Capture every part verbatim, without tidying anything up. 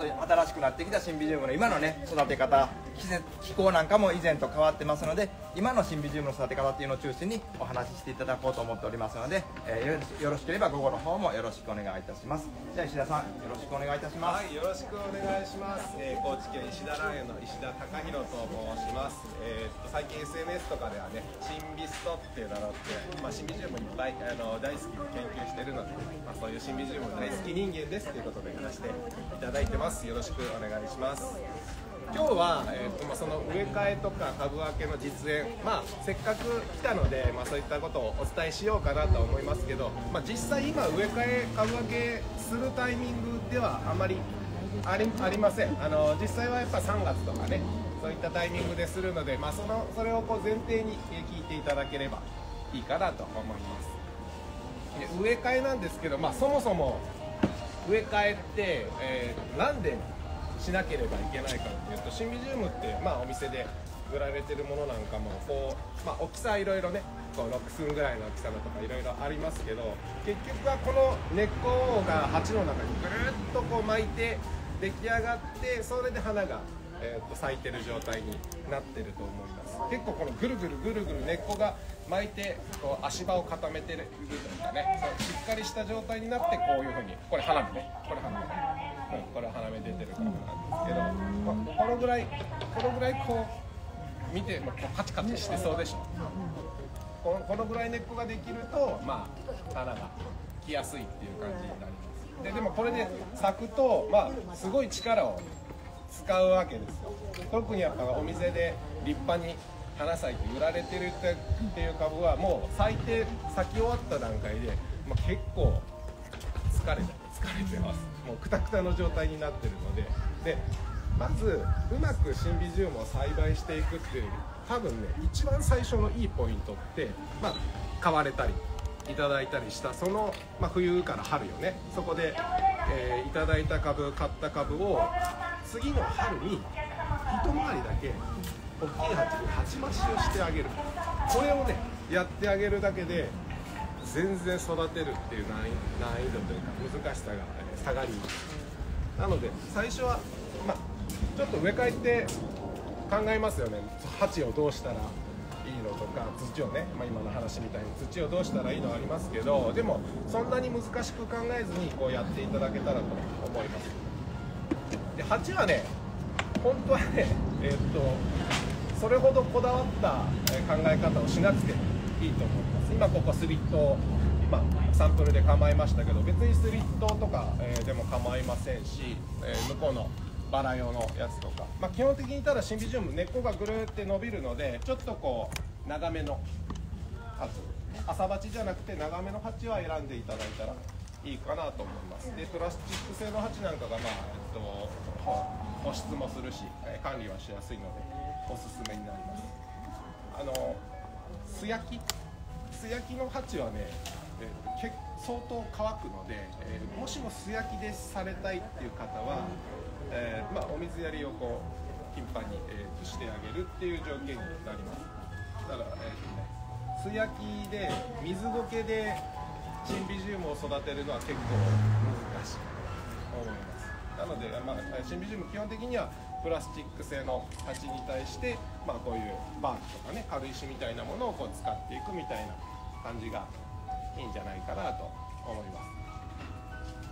と新しくなってきたシンビジウムの今のね育て方、季節気候なんかも以前と変わってますので、今のシンビジウムの育て方っていうのを中心にお話ししていただこうと思っておりますので、えー、よろしければ午後の方もよろしくお願いいたします。じゃあ石田さんよろしくお願いいたします。 はい、よろしくお願いします。えー、高知県石田蘭園の石田貴弘と申します。えー、っと最近 エスエヌエス とかではね、シンビストって名乗って、まあ、シンビジウムいっぱいあの大好きで研究してるので、まあ、そういうシンビジウム大好き人間ですということで話していただいてます。よろしくお願いします。今日は、えーとまあ、その植え替えとか株分けの実演、まあ、せっかく来たので、まあ、そういったことをお伝えしようかなと思いますけど、まあ、実際今植え替え株分けするタイミングではあまりあり、ありません。あの実際はやっぱさんがつとかね、そういったタイミングでするので、まあ、そのそれをこう前提に聞いていただければいいかなと思います。で植え替えなんですけど、まあ、そもそも植え替えって、えー、なんでしなければいけないかっていうと、シンビジウムって、まあ、お店で売られてるものなんかもこう、まあ、大きさいろいろね、こうろく寸ぐらいの大きさだとかいろいろありますけど、結局はこの根っこが鉢の中にぐるっとこう巻いて出来上がって、それで花が、えー、と咲いてる状態になってると思います。結構このぐるぐるぐるぐる根っこが巻いてこう足場を固めてるというかね、そうしっかりした状態になって、こういうふうに、これ花芽ね、これ花芽、うん、これ花芽出てるからなんですけど、まあ、このぐらいこのぐらいこう見て、まあ、こうカチカチしてそうでしょ。このこのぐらい根っこができると、まあ、花が来やすいっていう感じになります。ででもこれで咲くと、まあ、すごい力を使うわけですよ。特にやっぱお店で立派に花咲いて売られてるっていう株は、もう咲いて咲き終わった段階で、まあ、結構疲れて疲れてます。もうクタクタの状態になってるので、でまずうまくシンビジウムを栽培していくっていう、多分ね一番最初のいいポイントって、まあ、買われたりいただいたりしたその、まあ、冬から春よね、そこで、えー、いただいた株買った株を次の春に一回りだけ大きい鉢に鉢増しをしてあげる。これをねやってあげるだけで全然育てるっていう難易難易度というか難しさが下がります。なので最初は、まあ、ちょっと植え替えって考えますよね。鉢をどうしたらいいのとか、土をね、まあ、今の話みたいに土をどうしたらいいのありますけど、でもそんなに難しく考えずにこうやっていただけたらと思います。で鉢はね本当はね、えー、っとそれほどこだわった考え方をしなくていいと思います。今ここスリットを、まあ、サンプルで構えましたけど、別にスリットとか、えー、でも構いませんし、えー、向こうのバラ用のやつとか、まあ、基本的にただシンビジウム根っこがぐるって伸びるので、ちょっとこう長めの鉢、朝鉢じゃなくて長めの鉢は選んでいただいたらいいかなと思います。でプラスチック製の鉢なんかが、まあえっと、保湿もするし管理はしやすいのでおすすめになります。あの素焼き素焼きの鉢はね、えー、結相当乾くので、えー、もしも素焼きでされたいっていう方は、えーまあ、お水やりをこう頻繁に、えー、してあげるっていう条件になります。だから、えーとね、素焼きで水苔でシンビジウムを育てるのは結構難しいと思います。なので、まあ、シンビジウム基本的にはプラスチック製の鉢に対して、まあ、こういうバークとかね、軽石みたいなものをこう使っていくみたいな感じがいいんじゃないかなと思います。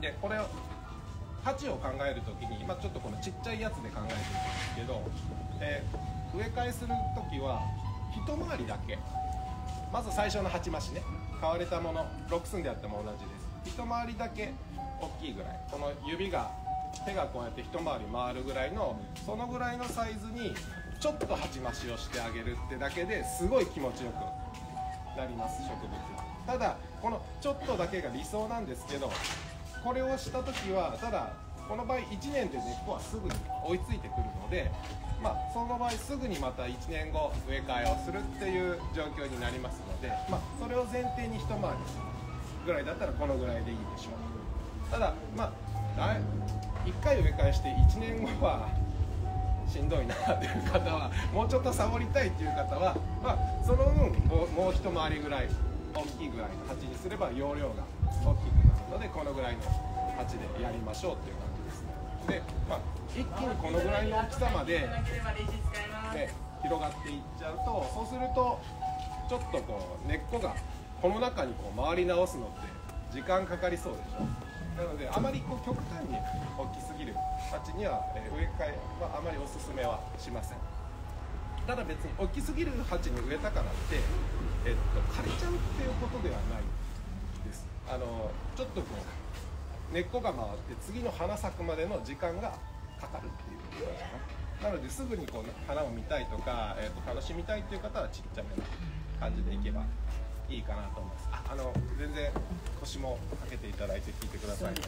でこれを鉢を考えるときに、まあ、ちょっとこのちっちゃいやつで考えていくんですけど、えー、植え替えするときは一回りだけ、まず最初の鉢増しね、買われたものろく寸であっても同じです。一回りだけ大きいぐらい、この指が手がこうやって一回り回るぐらいの、そのぐらいのサイズにちょっと鉢増しをしてあげるってだけですごい気持ちよくなります、植物は。ただこのちょっとだけが理想なんですけど、これをした時はただこの場合いちねんで根っこはすぐに追いついてくるので、まあ、その場合すぐにまたいちねんご植え替えをするっていう状況になりますので、まあ、それを前提に一回りぐらいだったらこのぐらいでいいでしょう。ただまあいっかい植え替えしていちねんごはしんどいなという方は、もうちょっとサボりたいという方は、まあ、その分もう、もう一回りぐらい大きいぐらいの鉢にすれば容量が大きくなるので、このぐらいの鉢でやりましょうっていう感じですね。 で、まあ、一気にこのぐらいの大きさまで、ね、広がっていっちゃうと、そうするとちょっとこう根っこがこの中にこう回り直すのって時間かかりそうでしょ。なのであまりこう極端に大きすぎる鉢には、えー、植え替えはあまりおすすめはしません。ただ別に大きすぎる鉢に植えたからって、えっと、枯れちゃうっていうことではないです。あのちょっとこう根っこが回って次の花咲くまでの時間がかかるっていう感じかな。なのですぐにこう花を見たいとか、えー、と楽しみたいっていう方はちっちゃめな感じでいけばいいかなと思います。あ、あの全然腰もかけていただいて聞いてください。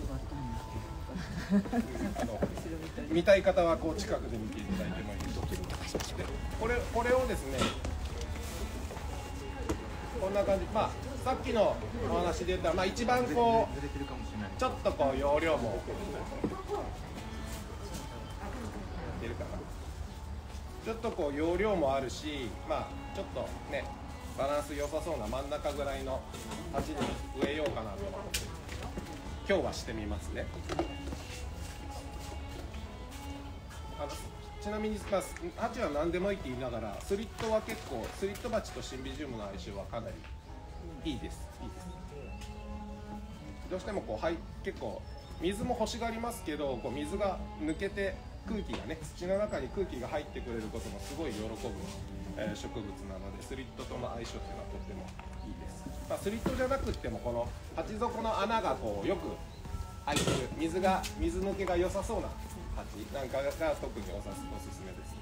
あの見たい方はこう近くで見ていただいてもいいです。でこれこれをですね、こんな感じ。まあさっきのお話で言った、まあ、一番こうちょっとこう容量も出るかな。ちょっとこう容量もあるし、まあちょっとねバランス良さそうな真ん中ぐらいの鉢に植えようかなと今日はしてみますね。あのちなみに、まあ、鉢は何でもいいって言いながら、スリットは結構スリット鉢とシンビジウムの相性はかなりいいです。いいです。どうしてもこう、はい、結構水も欲しがりますけど、こう水が抜けて空気がね、土の中に空気が入ってくれることもすごい喜ぶ、えー、植物なので、スリットとの相性っていうのはとってもいいです。まあ、スリットじゃなくってもこの鉢底の穴がこうよく開いてる、水が水抜けが良さそうな鉢なんかが特におさすおすすめです。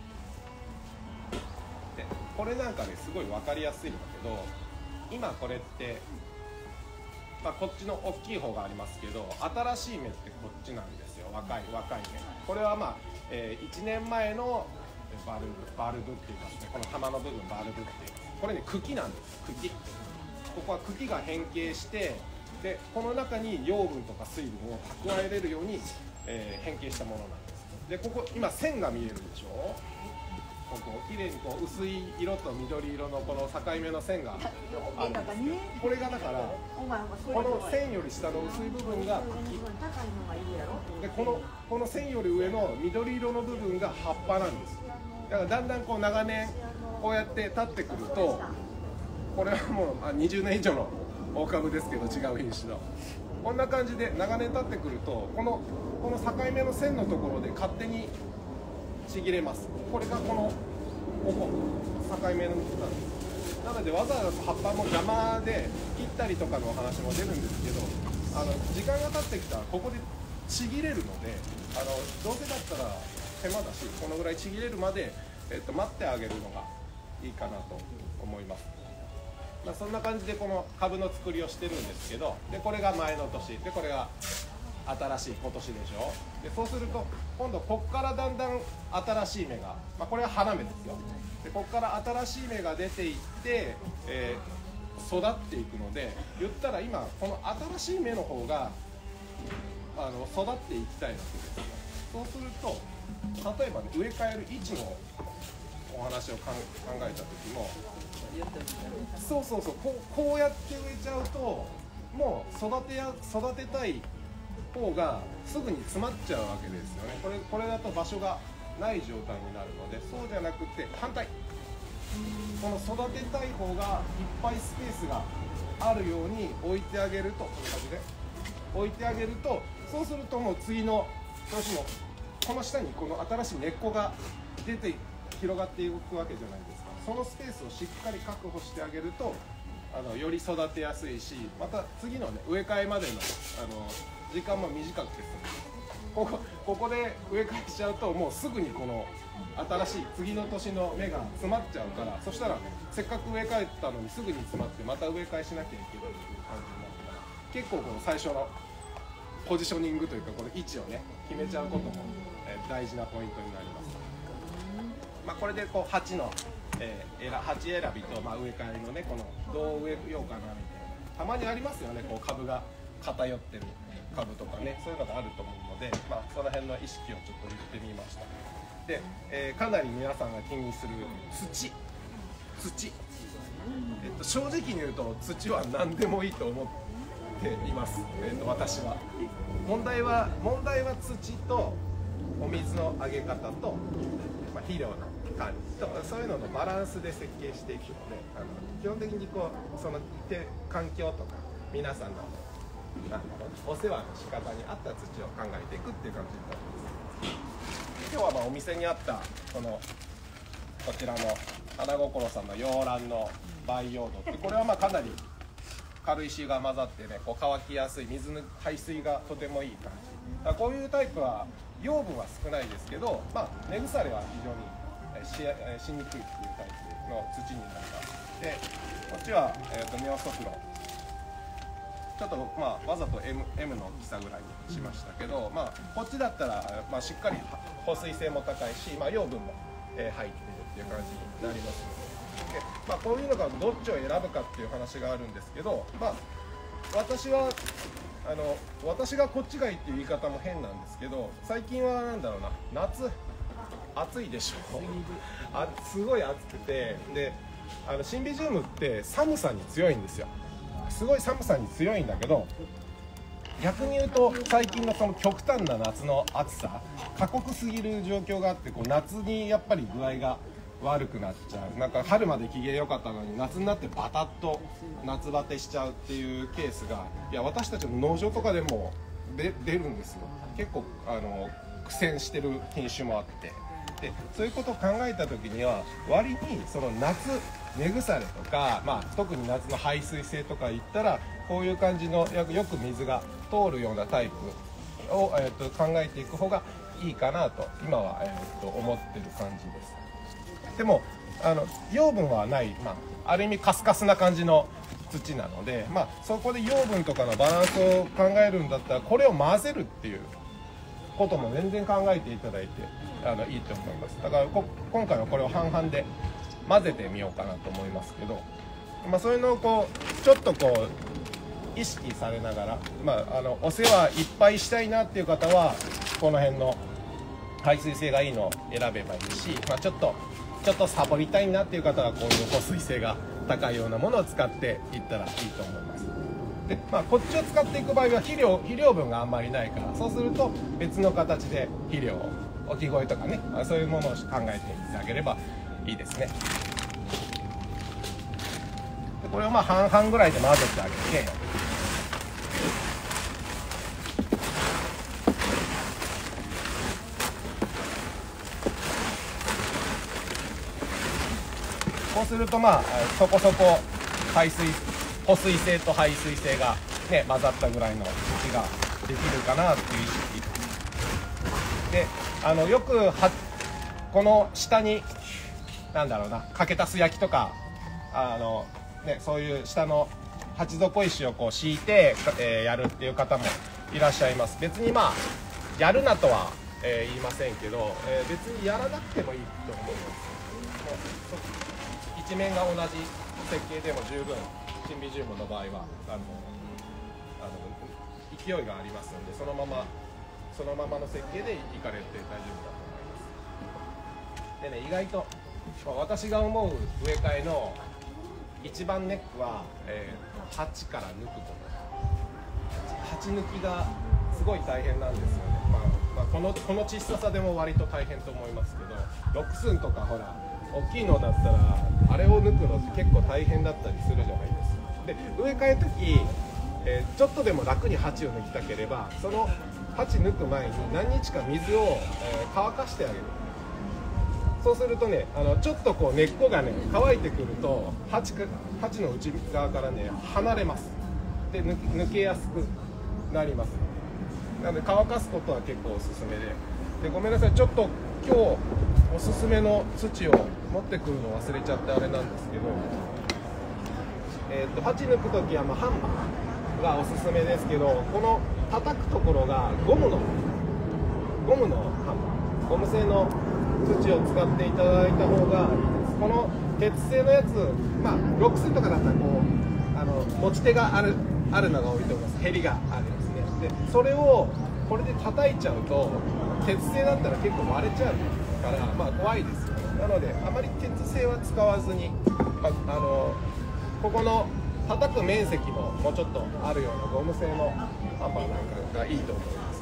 でこれなんかねすごい分かりやすいんだけど、今これって、まあ、こっちの大きい方がありますけど、新しい芽ってこっちなんですよ。若い若い芽。これはまあ、えー、いちねんまえのバルブバルブって言いますね。この玉の部分バルブって言います。これね茎なんです。茎。ここは茎が変形して、でこの中に養分とか水分を蓄えれるように、えー、変形したものなんです。でここ今線が見えるでしょ。ここ綺麗にこう薄い色と緑色のこの境目の線があるんですけど、これがだからこの線より下の薄い部分が茎で、このこの線より上の緑色の部分が葉っぱなんです。だからだんだんこう長年こうやって立ってくると、これはもうにじゅうねん以上の大株ですけど違う品種のこんな感じで長年経ってくると、このこの境目の線のところで勝手にちぎれます。これがこのここ境目の水なんです。なのでわざわざ葉っぱも邪魔で切ったりとかのお話も出るんですけど、あの時間が経ってきたらここでちぎれるので、あのどうせだったら手間だし、このぐらいちぎれるまで、えっと、待ってあげるのがいいかなと思います。まあ、そんな感じでこの株の作りをしてるんですけど、でこれが前の年で、これが新しい今年でしょ。でそうすると今度こっからだんだん新しい芽が、まあ、これは花芽ですよ。でこっから新しい芽が出ていって、えー、育っていくので、言ったら今この新しい芽の方があの育っていきたいわけですよ。そうすると例えば、ね、植え替える位置のお話を考えた時も、そうそうそう、こう、こうやって植えちゃうともう育てや育てたい方がすぐに詰まっちゃうわけですよね。これこれだと場所がない状態になるので、そうじゃなくて反対、この育てたい方がいっぱいスペースがあるように置いてあげると、こんな感じで置いてあげると、そうするともう次の年もこの下にこの新しい根っこが出て広がっていくわけじゃないですか。そのスペースをしっかり確保してあげると、あのより育てやすいし、また次の、ね、植え替えまでの、あの時間も短くて済む。ここここで植え替えしちゃうともうすぐにこの新しい次の年の芽が詰まっちゃうから、そしたらせっかく植え替えたのにすぐに詰まってまた植え替えしなきゃいけないっていう感じになるから、結構この最初のポジショニングというか、この位置をね決めちゃうことも、えー、大事なポイントになります。まあ、これでこう鉢の、えー、鉢選びと、まあ、植え替えのね、このどう植えようかなみたいな、たまにありますよね、こう株が偏ってる株とかね、そういうのがあると思うので、まあ、その辺の意識をちょっと言ってみました。で、えー、かなり皆さんが気にする土土、えっと、正直に言うと土は何でもいいと思っています、えっと、私は。問題は問題は土と、 お水のあげ方と、まあ、肥料の管理とそういうののバランスで設計していくので、あの基本的にこうその環境とか皆さんのなんだろうお世話の仕方に合った土を考えていくっていう感じになります。今日はまあお店にあったこのこちらの花心さんの洋蘭の培養土って、これはまあかなり軽石が混ざってね、こう乾きやすい水の排水がとてもいい感じ。だこういうタイプは養分は少ないですけど、まあ、根腐れは非常にし, しにくいっていうタイプの土になります。でこっちは、えー、とネオソフロ、ちょっと、まあ、わざと M, M の大きさぐらいにしましたけど、まあ、こっちだったら、まあ、しっかり保水性も高いし、まあ、養分も、えー、入っているっていう感じになりますので、で、まあ、こういうのがどっちを選ぶかっていう話があるんですけど、まあ、私はあの私がこっちがいいっていう言い方も変なんですけど、最近はなんだろうな、夏暑いでしょあすごい暑くて、であのシンビジウムって寒さに強いんですよ。すごい寒さに強いんだけど、逆に言うと最近のその極端な夏の暑さ、過酷すぎる状況があって、こう夏にやっぱり具合が悪くなっちゃう。なんか春まで機嫌良かったのに夏になってバタッと夏バテしちゃうっていうケースが、いや私たちの農場とかでもで出るんですよ。結構あの苦戦してる品種もあって、でそういうことを考えた時には割にその夏根腐れとか、まあ、特に夏の排水性とかいったらこういう感じのよく水が通るようなタイプを、えー、と考えていく方がいいかなと今は、えー、と思ってる感じです。でもあの養分はない、まあ、ある意味カスカスな感じの土なので、まあ、そこで養分とかのバランスを考えるんだったらこれを混ぜるっていうことも全然考えていただいてあのいいと思います。だからこ今回はこれを半々で混ぜてみようかなと思いますけど、まあ、そういうのをこうちょっとこう意識されながら、まあ、あのお世話いっぱいしたいなっていう方はこの辺の排水性がいいのを選べばいいし、まあ、ちょっとちょっとサボりたいなっていう方はこういう保水性が高いようなものを使っていったらいいと思います。で、まあ、こっちを使っていく場合は肥料、肥料分があんまりないから、そうすると別の形で肥料を置き声とかね、そういうものを考えていただければいいですね。でこれをまあ半々ぐらいで混ぜてあげて、こうするとまあそこそこ排水保水性と排水性が、ね、混ざったぐらいの土ができるかなっていう意識で、あのよくはこの下になんだろうな、かけたす焼きとかあの、ね、そういう下の鉢底石をこう敷いて、えー、やるっていう方もいらっしゃいます。別にまあやるなとは、えー、言いませんけど、えー、別にやらなくてもいいと思います。一面が同じ設計でも十分シンビジウムの場合はあのあの勢いがありますので、そのままそのままの設計でいかれて大丈夫だと思います。でね、意外と私が思う植え替えの一番ネックは、えー、鉢から抜くこと。鉢抜きがすごい大変なんですよね。まあまあ、このこの小ささでも割と大変と思いますけど、ロックスンとかほら大きいのだったらあれを抜くのって結構大変だったりするじゃないですか。で植え替えの時、えー、ちょっとでも楽に鉢を抜きたければその鉢抜く前に何日か水を、えー、乾かしてあげる。そうするとね、あのちょっとこう根っこがね乾いてくると鉢か鉢の内側からね離れます。で 抜, 抜けやすくなります。なので乾かすことは結構おすすめで、でごめんなさい、ちょっと今日おすすめの土を持ってくるの忘れちゃってあれなんですけど、えー、と鉢抜く時はまあハンマーがおすすめですけど、この叩くところがゴムのゴムのハンマー、ゴム製の土を使っていただいた方がいいです。この鉄製のやつ、まあロックスとかだったらこうあの持ち手があるあるのが多いと思います。ヘリがあるんですね。でそれをこれで叩いちゃうと鉄製だったら結構割れちゃうから、まあ怖いですよね。なのであまり鉄製は使わずに、まあ、あのここの叩く面積ももうちょっとあるようなゴム製のハンマーなんかがいいと思います。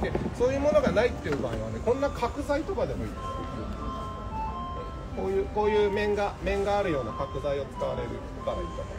でそういうものがないっていう場合はね、こんな角材とかでもいいです。こういうこういう面が面があるような角材を使われるからいいと思います。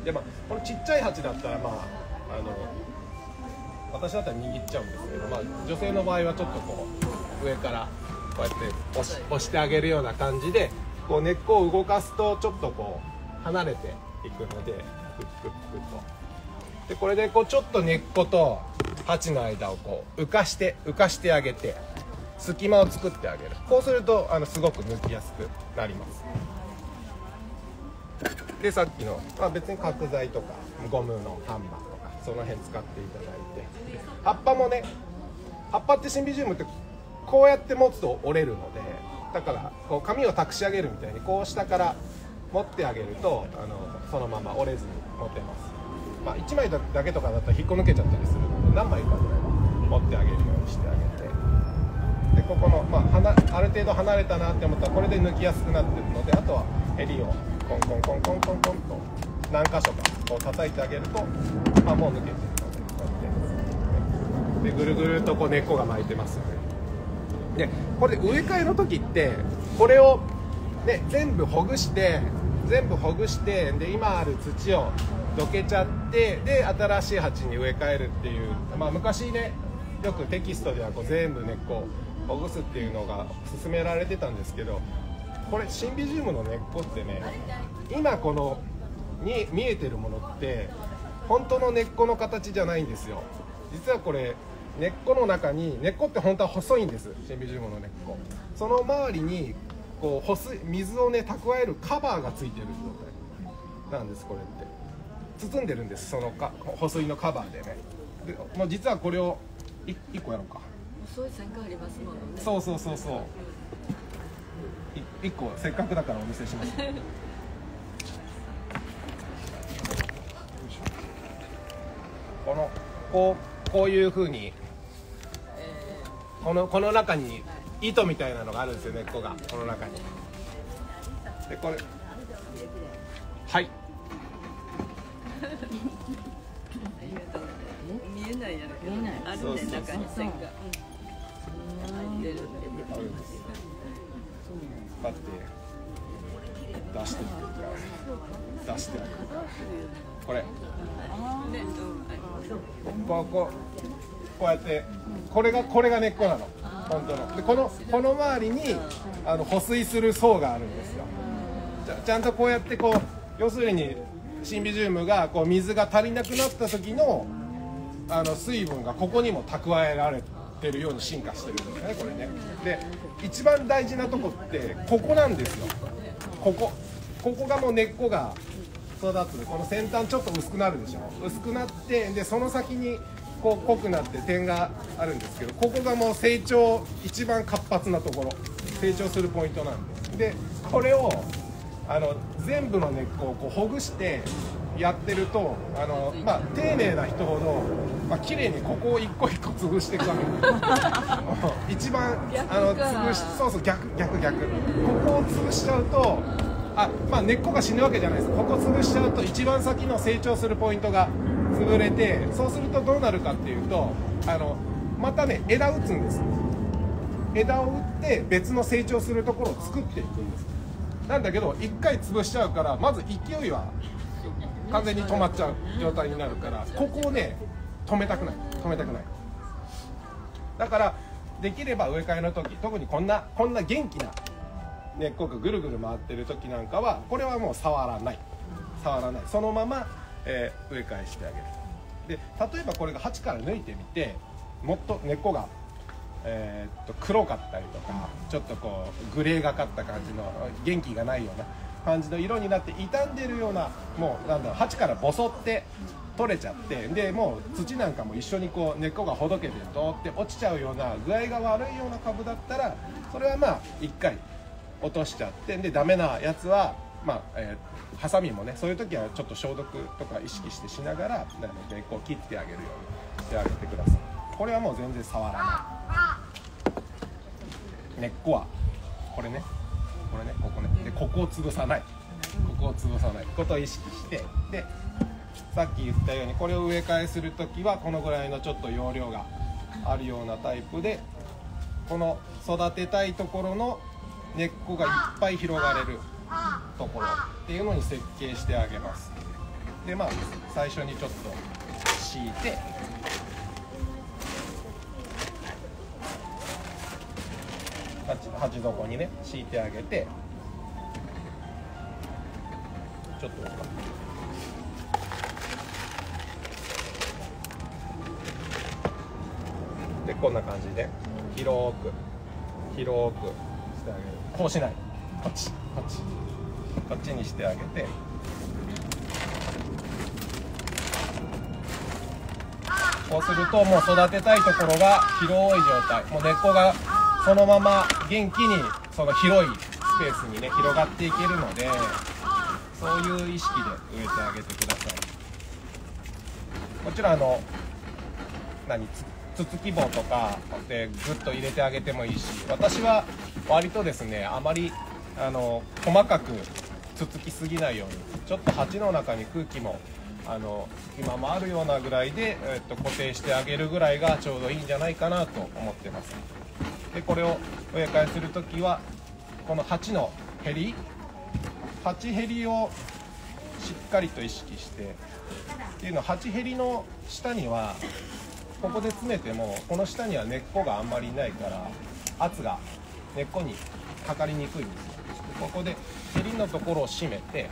でまあこのちっちゃい鉢だったらまああの私だったら握っちゃうんですけど、まあ女性の場合はちょっとこう上からこうやって押し押してあげるような感じで、こう根っこを動かすとちょっとこう離れていくので、クックックッと。でこれでこうちょっと根っこと鉢の間をこう浮かして浮かしてあげて隙間を作ってあげる。こうするとあのすごく抜きやすくなります。でさっきの、まあ、別に角材とかゴムのハンマーとかその辺使っていただいて、葉っぱもね、葉っぱってシンビジウムってこうやって持つと折れるので、だからこう紙を託し上げるみたいにこう下から持ってあげるとあのそのまま折れずに持てます。まあ、いちまいだけとかだったら引っこ抜けちゃったりするので何枚かぐらいは持ってあげるようにしてあげて、でここの、まあ、はなある程度離れたなって思ったらこれで抜きやすくなってるので、あとは襟をコンコンコンコンコンコンと何箇所かこう叩いてあげると、まあ、もう抜けてるので、でぐるぐるとこう根っこが巻いてますよね。でこれで植え替えの時ってこれを、ね、全部ほぐして全部ほぐしてで今ある土をどけちゃってで新しい鉢に植え替えるっていう、まあ、昔ねよくテキストではこう全部根っこをほぐすっていうのが勧められてたんですけど、これシンビジウムの根っこってね、今このに見えてるものって本当の根っこの形じゃないんですよ。実はこれ根っこの中に、根っこって本当は細いんです、シンビジウムの根っこ。その周りにこう保水水をね蓄えるカバーがついてる状態なんです。これって包んでるんです、そのか保水のカバーでね。でもう実はこれをいいっこやろうか。 細い線がありますもんね。 そうそうそうそう、いいっこせっかくだからお見せしますこのこうこういう風に、えー、このこの中に糸みたいなのがあるんですよ、根っこがこの中に。でこれはい見えないやろけどね、あるね、中に線が入ってるってあるんです。こうやって出して出してこれこうこうこうやってこれがこれが根っこなの、本当の。でこのこの周りにあの保水する層があるんですよ。ちゃちゃんとこうやってこう要するにシンビジウムがこう水が足りなくなった時のあの水分がここにも蓄えられてるように進化してるんですね、これね。で一番大事なとこってここなんですよ。ここここがもう根っこが育つ。この先端ちょっと薄くなるでしょ。薄くなってでその先にこう濃くなって点があるんですけど、ここがもう成長一番活発なところ、成長するポイントなんです。でこれをあの全部の根っこをこうほぐしてやってると、あの、まあ、丁寧な人ほど、まあ綺麗にここを一個一個潰していくわけです一番あの潰しそうそう逆逆逆ここを潰しちゃうとあ、まあ、根っこが死ぬわけじゃないです。ここ潰しちゃうと一番先の成長するポイントが潰れて、そうするとどうなるかっていうとあのまたね枝打つんです。枝を打って別の成長するところを作っていくんです。なんだけど一回潰しちゃうからまず勢いは完全に止まっちゃう状態になるから、ここをね止めたくない止めたくない。だからできれば植え替えの時、特にこんなこんな元気な根っこがぐるぐる回ってる時なんかはこれはもう触らない触らないそのまま、えー、植え替えしてあげる。で例えばこれが鉢から抜いてみてもっと根っこが、えー、っと黒かったりとかちょっとこうグレーがかった感じの元気がないような感じの色になって傷んでるような、もうなんだろう、鉢からボソって取れちゃって、でもう土なんかも一緒にこう根っこがほどけてドーって落ちちゃうような具合が悪いような株だったらそれはまあ一回落としちゃって、でダメなやつはまあ、えー、ハサミもねそういう時はちょっと消毒とか意識してしながら根っこを切ってあげるようにしてあげてください。これはもう全然触らない根っこはこれねこれねここねでここを潰さないここを潰さないことを意識して、でさっき言ったようにこれを植え替えする時はこのぐらいのちょっと容量があるようなタイプで、この育てたいところの根っこがいっぱい広がれるところっていうのに設計してあげます。でまあ最初にちょっと敷いて、鉢底にね敷いてあげて、ちょっとでこんな感じで広く広くしてあげる。こうしない、こっちこっちこっちにしてあげて、こうするともう育てたいところが広い状態、もう根っこがそのまま元気にその広いスペースにね広がっていけるので、そういう意識で植えてあげてください。もちろんあの何つつつき棒とかでグッと入れてあげてもいいし、私は割とですねあまりあの細かくつつきすぎないように、ちょっと鉢の中に空気もあの今もあるようなぐらいで、えっと、固定してあげるぐらいがちょうどいいんじゃないかなと思ってます。でこれを植え替えするときはこの鉢のへり鉢へりをしっかりと意識して、っていうのは鉢へりの下にはここで詰めてもこの下には根っこがあんまりないから圧が根っこにかかりにくいんですよ。ここでへりのところを締めて、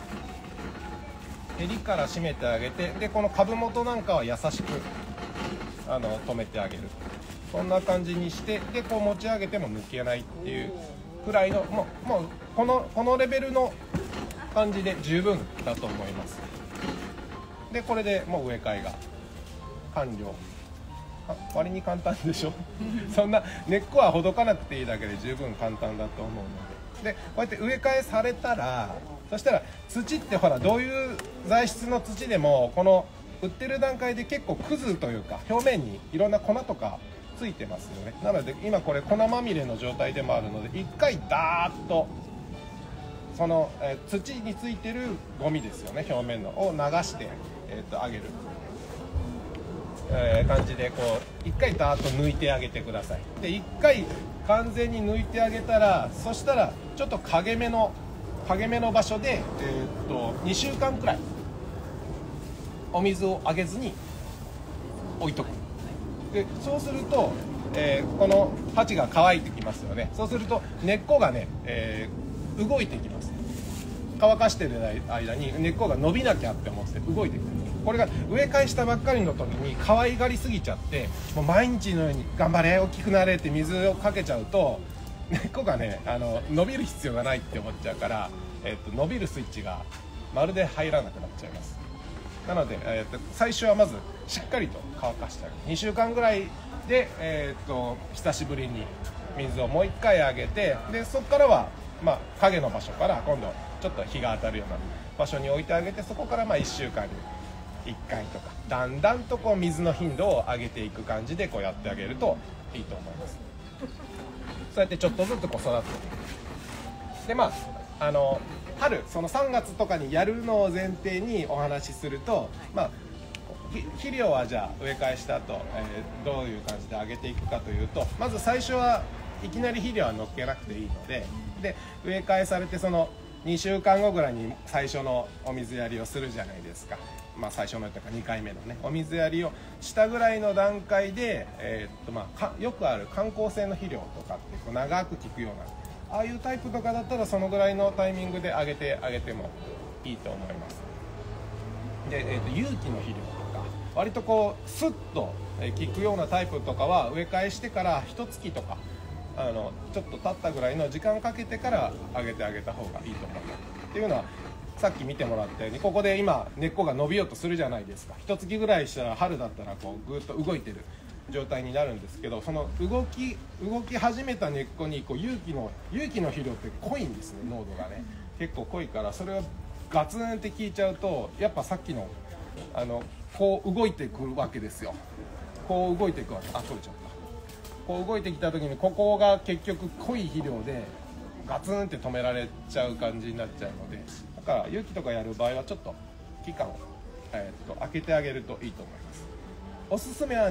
へりから締めてあげて、でこの株元なんかは優しくあの止めてあげる。そんな感じにして、でこう持ち上げても抜けないっていうくらいの、もう、もうこのこのレベルの感じで十分だと思います。でこれでもう植え替えが完了。割に簡単でしょそんな根っこはほどかなくていいだけで十分簡単だと思うので、でこうやって植え替えされたら、そしたら土ってほらどういう材質の土でもこの売ってる段階で結構くずというか表面にいろんな粉とかついてますよね。なので今これ粉まみれの状態でもあるので、一回ダーッとその、えー、土についてるゴミですよね、表面のを流して、えー、とあげる、えー、感じでこう一回ダーッと抜いてあげてください。で一回完全に抜いてあげたら、そしたらちょっと影目の影目の場所で、えー、とにしゅうかんくらいお水をあげずに置いとく。でそうすると、えー、この鉢が乾いてきますよね。そうすると根っこがね、えー、動いてきます。乾かしてる間に根っこが伸びなきゃって思って動いてくる。これが植え替えしたばっかりの時に可愛がりすぎちゃって、もう毎日のように頑張れ大きくなれって水をかけちゃうと、根っこがねあの伸びる必要がないって思っちゃうから、えー、と伸びるスイッチがまるで入らなくなっちゃいます。なので、えー、と最初はまずしっかりと乾かしてあげる。にしゅうかんぐらいで、えー、と久しぶりに水をもういっかいあげて、でそこからは、まあ、影の場所から今度ちょっと日が当たるような場所に置いてあげて、そこからまあいっしゅうかんにいっかいとかだんだんとこう水の頻度を上げていく感じでこうやってあげるといいと思います。そうやってちょっとずつこう育てていく。でまああの春そのさんがつとかにやるのを前提にお話しすると、まあ肥料はじゃあ植え替えした後、えー、どういう感じで上げていくかというと、まず最初はいきなり肥料は乗っけなくていいので、で植え替えされてそのにしゅうかんごぐらいに最初のお水やりをするじゃないですか。まあ最初のというかにかいめのねお水やりをしたぐらいの段階で、えーっとまあ、かよくある観光性の肥料とかってこう長く効くようなああいうタイプとかだったらそのぐらいのタイミングで上げてあげてもいいと思います。で、えー、と有機の肥料とか割とこうスッと効くようなタイプとかは植え替えしてからいっかげつとかあのちょっと経ったぐらいの時間をかけてから上げてあげた方がいいと思います。っていうのはさっき見てもらったようにここで今根っこが伸びようとするじゃないですか。いっかげつぐらいしたら春だったらこうぐっと動いてる状態になるんですけど、その動き動き始めた根っこにこう有機の有機の肥料って濃いんですね。濃度がね結構濃いから、それをガツンって効いちゃうとやっぱさっきのあのこう動いてくるわけですよ。こう動いていくわけ。あ、取れちゃった。こう動いてきた時にここが結局濃い肥料でガツンって止められちゃう感じになっちゃうので、だから有機とかやる場合はちょっと期間を、えー、っと空けてあげるといいと思います。おすすめはね、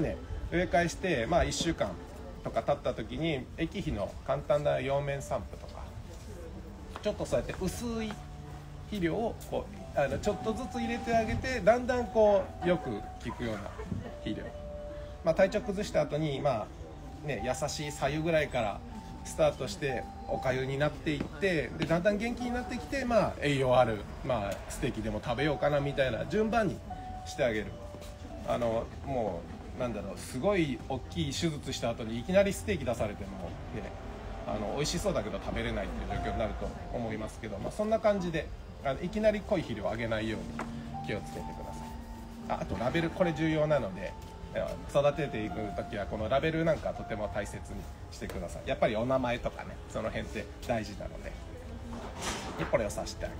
植え替えして、まあ、いっしゅうかんとか経った時に液肥の簡単な葉面散布とかちょっとそうやって薄い肥料をこうあのちょっとずつ入れてあげてだんだんこうよく効くような肥料、まあ、体調崩した後にまあね優しい白湯ぐらいからスタートしておかゆになっていってでだんだん元気になってきて、まあ、栄養ある、まあ、ステーキでも食べようかなみたいな順番にしてあげる。あのもうなんだろうすごい大きい手術した後にいきなりステーキ出されても、ね、あの美味しそうだけど食べれないっていう状況になると思いますけど、まあ、そんな感じであのいきなり濃い肥料をあげないように気をつけてください。あ、あとラベルこれ重要なので育てていく時はこのラベルなんかとても大切にしてください。やっぱりお名前とかねその辺って大事なのでこれをさしてあげる。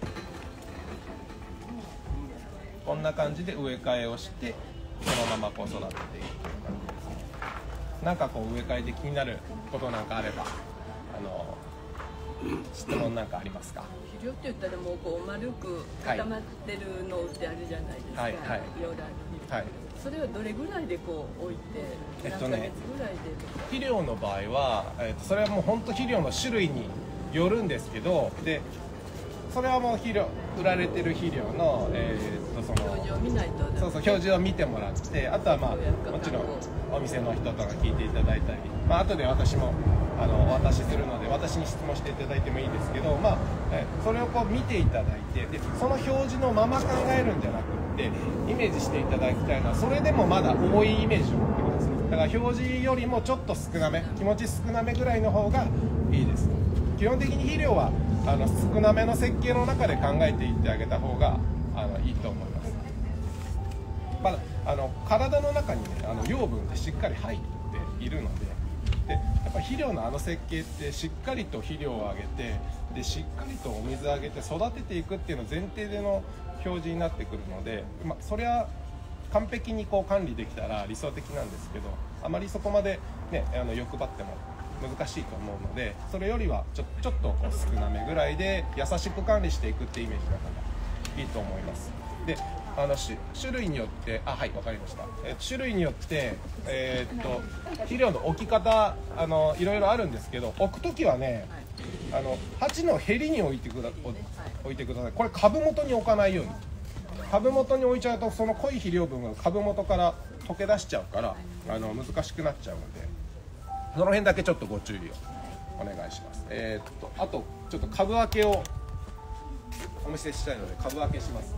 こんな感じで植え替えをしてそのままこう育てていく感じですね。なんかこう植え替えで気になることなんかあればあの質問なんかありますか？ 肥料って言ったらもうこう丸く固まってるのってあるじゃないですか。 はいはいはいはい、 それをどれぐらいでこう置いてえっとね何ヶ月ぐらいで肥料の場合は、えー、とそれはもう本当肥料の種類によるんですけどでそれはもう肥料売られてる肥料の、えー、とその表示を見ないとそうそう表示を見てもらってあとはまあもちろんお店の人とか聞いていただいたり、まあ後で私もあのお渡しするので私に質問していただいてもいいですけど、まあえそれをこう見ていただいてでその表示のまま考えるんじゃなくってイメージしていただきたいのはそれでもまだ多いイメージを持ってください。だから表示よりもちょっと少なめ気持ち少なめぐらいの方がいいです。基本的に肥料はあの少なめの設計の中で考えていってあげた方があのいいと思います。まあ、あの体の中に、ね、あの養分ってしっかり入っているので、でやっぱり肥料のあの設計ってしっかりと肥料をあげてでしっかりとお水あげて育てていくっていうの前提での表示になってくるので、まあ、それは完璧にこう管理できたら理想的なんですけどあまりそこまで、ね、あの欲張っても難しいと思うのでそれよりはちょ、ちょっとこう少なめぐらいで優しく管理していくっていうイメージの方がいいと思います。であの種類によってあはいわかりました、え種類によって、えー、っと肥料の置き方あのいろいろあるんですけど置くときはねあの鉢のへりに置いてくだ置いてください。これ株元に置かないように株元に置いちゃうとその濃い肥料分が株元から溶け出しちゃうからあの難しくなっちゃうのでその辺だけちょっとご注意をお願いします。えー、っとあとちょっと株分けをお見せしたいので株分けしますね。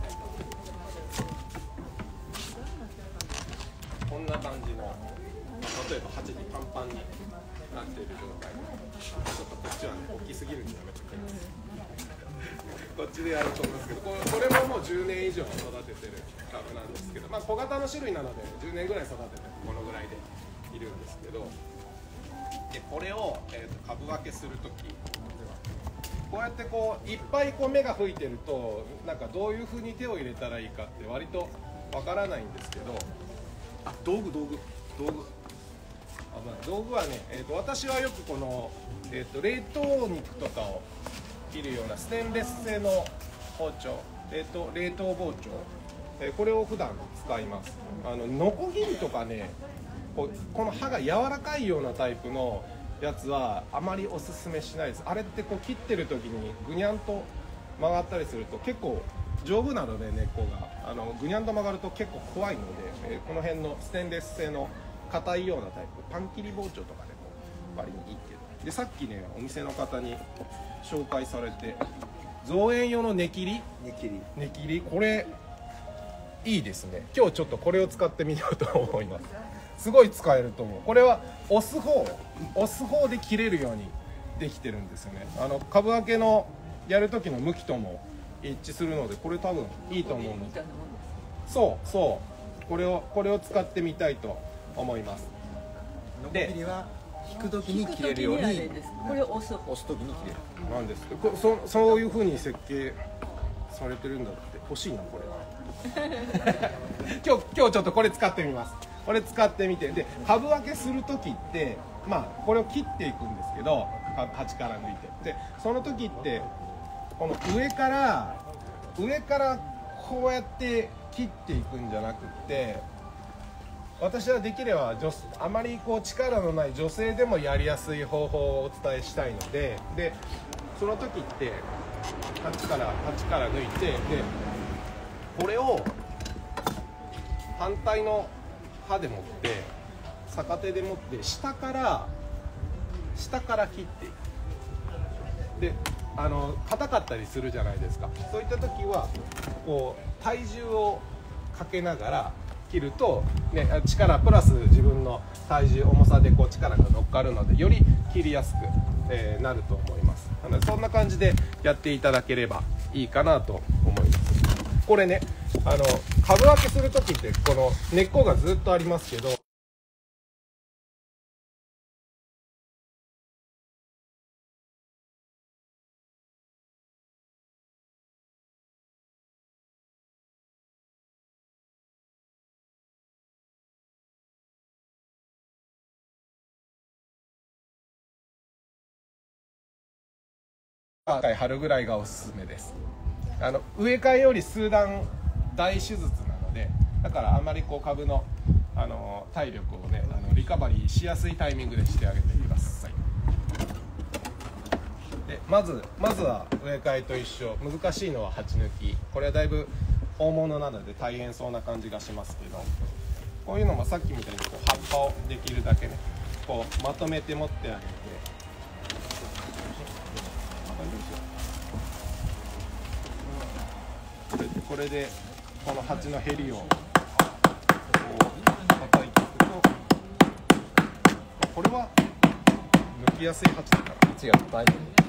こんな感じの例えば鉢にパンパンになっている状態ちょっとこっちはね大きすぎるんでやめておきますこっちでやると思うんですけどこれ、これももうじゅうねん以上育ててる株なんですけど、まあ、小型の種類なのでじゅうねんぐらい育ててこのぐらいでいるんですけどでこれを、えー、と株分けするときこうやってこういっぱいこう芽が吹いてるとなんかどういうふうに手を入れたらいいかって割とわからないんですけどあ道具道具道具あ、まあ、道具はね、えー、と私はよくこの、えー、と冷凍肉とかを切るようなステンレス製の包丁、えー、と冷凍包丁、えー、これを普段使います。あのノコギリとかねこうこの刃が柔らかいようなタイプのやつはあまりおすすめしないです。あれってこう切ってる時にぐにゃんと曲がったりすると結構丈夫なので根っこがあのぐにゃんと曲がると結構怖いので、えー、この辺のステンレス製の硬いようなタイプパン切り包丁とかでも割にいいけどでさっきねお店の方に紹介されて造園用の根切り根切り根切りこれいいですね。今日ちょっとこれを使ってみようと思います。すごい使えると思う。これは押す方押す方で切れるようにできてるんですよね。あの株分けのやる時の向きとも一致するのでこれ多分いいと思うのでそうそうこれをこれを使ってみたいと思います。 ノコギリは引く時に切れるようにこれを押す押す時に切れるなんですこそそういう風に設計されてるんだって欲しいなこれ今日今日ちょっとこれ使ってみます。これ使ってみてで株分けする時ってまあこれを切っていくんですけど鉢から抜いてでその時ってこの上から上からこうやって切っていくんじゃなくって私はできれば女あまりこう力のない女性でもやりやすい方法をお伝えしたいので、でその時って鉢から鉢から抜いて、でこれを反対の刃で持って逆手で持って下から下から切っていく。であの硬かったりするじゃないですか。そういった時はこう体重をかけながら切ると、ね、力プラス自分の体重重さでこう力が乗っかるのでより切りやすく、えー、なると思います。なのでそんな感じでやっていただければいいかなと思います。これね、あの株分けする時ってこの根っこがずっとありますけど、春ぐらいがおすすめです。あの植え替えより数段大手術なので、だからあんまりこう株の、あの体力をねあのリカバリーしやすいタイミングでしてあげてください。でまずまずは植え替えと一緒、難しいのは鉢抜き。これはだいぶ大物なので大変そうな感じがしますけど、こういうのもさっきみたいにこう葉っぱをできるだけねこうまとめて持ってあげて、これでこの鉢のへりをこう叩いていくと、これは抜きやすい鉢だから位置が硬い。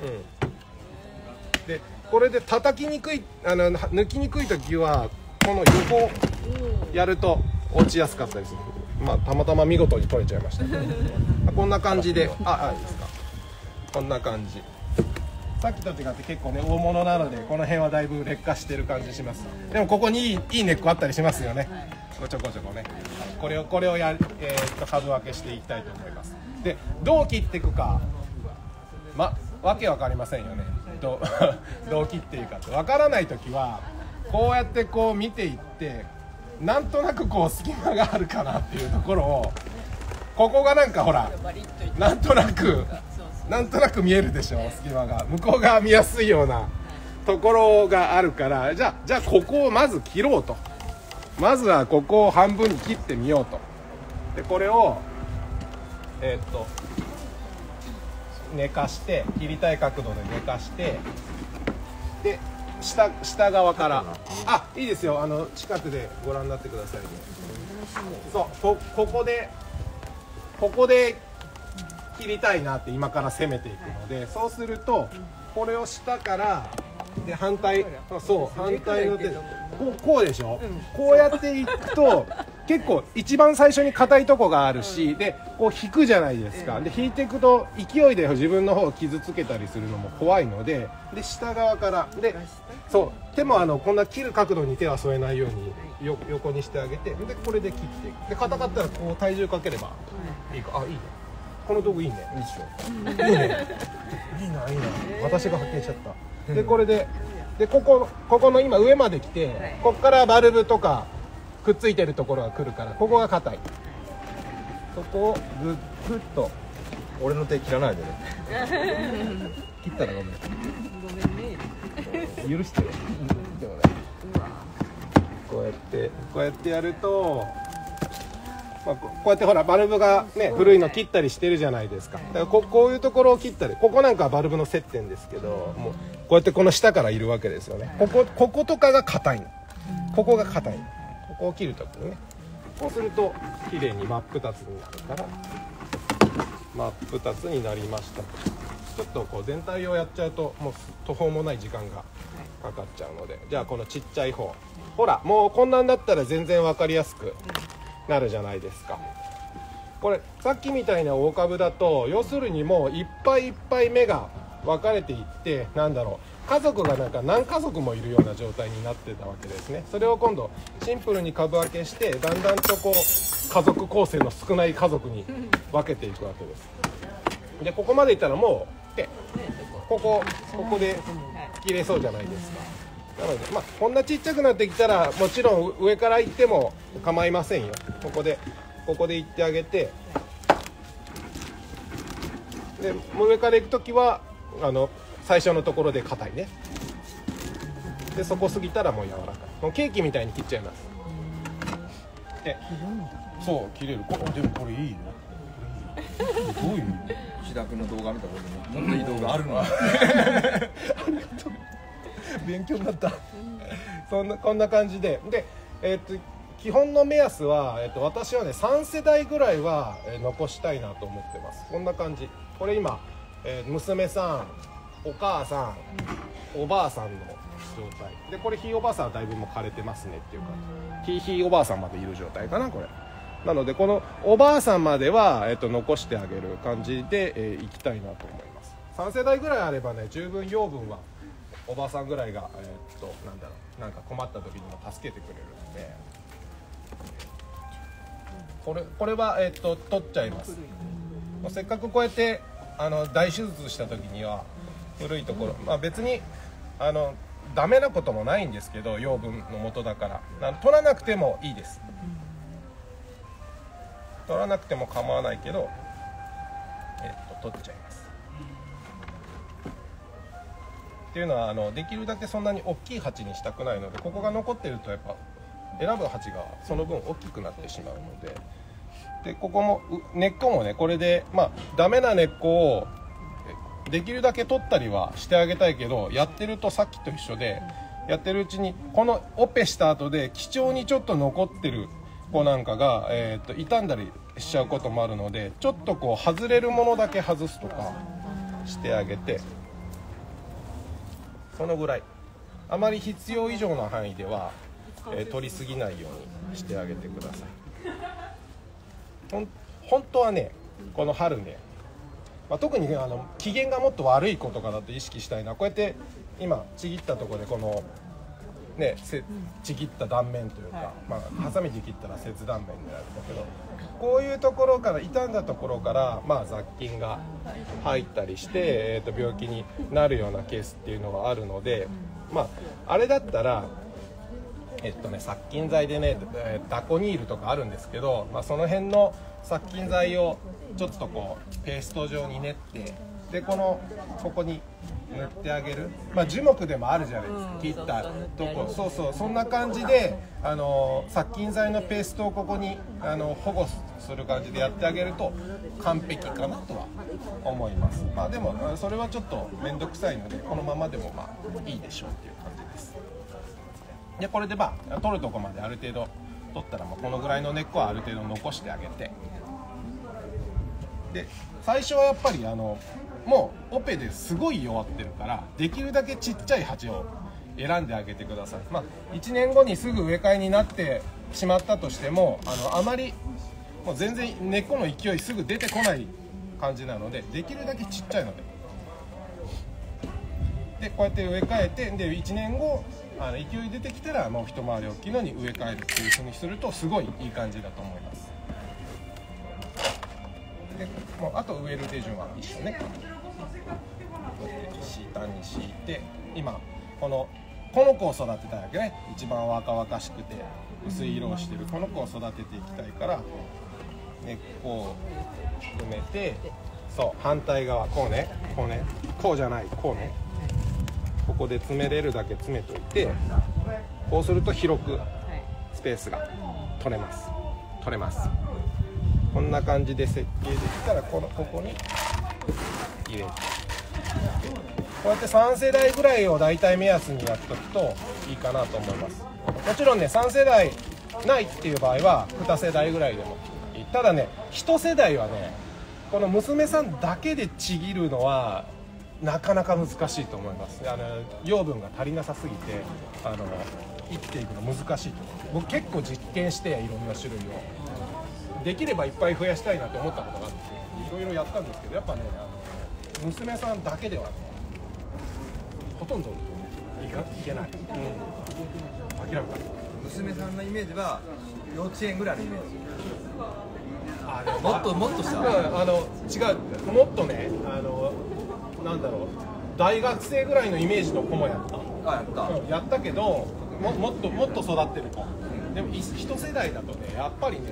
うん、でこれで叩きにくいあの抜きにくい時はこの横をやると落ちやすかったりする。まあたまたま見事に取れちゃいましたこんな感じで、ああいいですか、こんな感じ。さっきと違って結構ね大物なのでこの辺はだいぶ劣化してる感じします。でもここにいい、いい根っこあったりしますよね。こちょこちょこね、これをこれをや、えー、っと株分けしていきたいと思います。でどう切っていくか、まわけわかりませんよね。どうどう切っていいかってわからない時はこうやってこう見ていって、なんとなくこう隙間があるかなっていうところを、ここがなんかほらなんとなくなんとなく見えるでしょ、隙間が向こう側見やすいようなところがあるから、じゃあじゃあここをまず切ろうと、まずはここを半分に切ってみようと。でこれをえー、っと寝かして、切りたい角度で寝かして、で 下, 下側から、あいいですよ、あの近くでご覧になってくださいね。そうこここでここで切りたいなって今から攻めていくので、そうするとこれを下からで反対、そう反対の手でこう、こうでしょ、こうやっていくと結構一番最初に硬いとこがあるし、でこう引くじゃないですか。で引いていくと勢いで自分の方を傷つけたりするのも怖いので、で下側からで、そう手もあのこんな切る角度に手は添えないようによ横にしてあげて、でこれで切っていく。で硬かったらこう体重かければいいか。あいいね、この道具いいね。いいでしょ。いいね。いいな、いいな。私が発見しちゃった。で、これで、で、ここ、ここの今上まで来て、ここからバルブとかくっついてるところが来るから、ここが硬い。そこをぐっぐっと。 俺の手切らないでね。切ったらごめん。 ごめんね。 許してよ。でもね。 こうやって、こうやってやると。まあ、こうやってほらバルブがね古いの切ったりしてるじゃないですか。だから こ, こういうところを切ったり、ここなんかはバルブの接点ですけど、もうこうやってこの下からいるわけですよね。こここことかが硬いの、ここが硬いの、ここを切るときにね、こうすると綺麗に真っ二つになるから、真っ二つになりました。ちょっとこう全体をやっちゃうともう途方もない時間がかかっちゃうので、じゃあこのちっちゃい方、ほらもうこんなんだったら全然分かりやすくなるじゃないですか。これさっきみたいな大株だと要するにもういっぱいいっぱい芽が分かれていって、なんだろう、家族がなんか何家族もいるような状態になってたわけですね。それを今度シンプルに株分けして、だんだんとこう家族構成の少ない家族に分けていくわけです。でここまでいったらもうでここここで切れそうじゃないですか。なので、まあ、こんなちっちゃくなってきたらもちろん上から行っても構いませんよ。ここでここで行ってあげて、で上から行く時はあの最初のところで硬いね。でそこ過ぎたらもう柔らかい。もうケーキみたいに切っちゃいます。でそう切れる。こでもこれいいね。どういう石田君の動画見たことにもっといい動画あるの勉強になったそんなこんな感じでで、えー、っと基本の目安は、えー、っと私はねさん世代ぐらいは、えー、残したいなと思ってます。こんな感じ。これ今、えー、娘さん、お母さん、おばあさんの状態で、これひいおばあさんはだいぶもう枯れてますねっていうか、ひいひいおばあさんまでいる状態かなこれ。なのでこのおばあさんまでは、えっと、残してあげる感じで、えー、いきたいなと思います。さん世代ぐらいあればね十分養分はおばあさんぐらいが、えー、っとなんだろうなんか困った時にも助けてくれるので、これこれは、えー、っと取っちゃいます。せっかくこうやってあの大手術した時には古いところ、まあ、別にあのダメなこともないんですけど、養分の元だから取らなくてもいいです。取らなくても構わないけど、えっと、取っちゃいます。っていうのはあのできるだけそんなに大きい鉢にしたくないので、ここが残ってるとやっぱ選ぶ鉢がその分大きくなってしまうので、でここも根っこもねこれでまあダメな根っこをできるだけ取ったりはしてあげたいけど、やってるとさっきと一緒でやってるうちにこのオペした後で基調にちょっと残ってる子なんかが、えー、と傷んだりしちゃうこともあるので、ちょっとこう外れるものだけ外すとかしてあげて、そのぐらいあまり必要以上の範囲では、えー、取りすぎないようにしてあげてください。ほん本当はねこの春ね、まあ、特に、ね、あの機嫌がもっと悪い子とかだと意識したいな。こうやって今ちぎったところでこのね、ちぎった断面というか、はい、まあ、ハサミで切ったら切断面になるんだけど、こういうところから傷んだところから、まあ、雑菌が入ったりして、えー、と病気になるようなケースっていうのがあるので、まあ、あれだったら、えっとね、殺菌剤でねダコニールとかあるんですけど、まあ、その辺の殺菌剤をちょっとこうペースト状に練って、でこのここに塗ってあげる、まあ、樹木でもあるじゃないですか、うん、切ったとこ、そうそう、そんな感じであの殺菌剤のペーストをここにあの保護する感じでやってあげると完璧かなとは思います。まあ、でもそれはちょっと面倒くさいのでこのままでもまあいいでしょうっていう感じです。でこれでまあ取るとこまである程度取ったらもうこのぐらいの根っこはある程度残してあげて、で最初はやっぱりあのもうオペですごい弱ってるから、できるだけちっちゃい鉢を選んであげてください。まあ、いちねんごにすぐ植え替えになってしまったとしても、あのあまりもう全然根っこの勢いすぐ出てこない感じなので、できるだけちっちゃいので、でこうやって植え替えて、でいちねんごあの勢い出てきたらもう一回り大きいのに植え替えるっていう風にするとすごいいい感じだと思います。でもうあと植える手順は一緒ね。こうやって下に敷いて、今このこの子を育てたいわけね。一番若々しくて薄い色をしてるこの子を育てていきたいから、根っこを埋めて、そう反対側こうね、こうね、こうじゃない、こうね、ここで詰めれるだけ詰めといて、こうすると広くスペースが取れます取れます。こんな感じで設計できたら、このここに入れて、こうやってさん世代ぐらいを大体目安にやっておくといいかなと思います。もちろんねさん世代ないっていう場合はに世代ぐらいでもいい。ただねいち世代はねこの娘さんだけでちぎるのはなかなか難しいと思います。あの養分が足りなさすぎてあの生きていくの難しいと思う。僕結構実験していろんな種類をできればいっぱい増やしたいなと思ったことがあっていろいろやったんですけど、やっぱねあの娘さんだけでは、ね、ほとんどいけない、うん、諦めた。 娘さんのイメージは幼稚園ぐらいのイメージ。 あもっともっとした、 うん、あの違う、もっとねあのなんだろう、大学生ぐらいのイメージの子もやった。 あ、やった、 うん、やったけど も, もっともっと育ってる子、うん、でも一世代だとねやっぱりね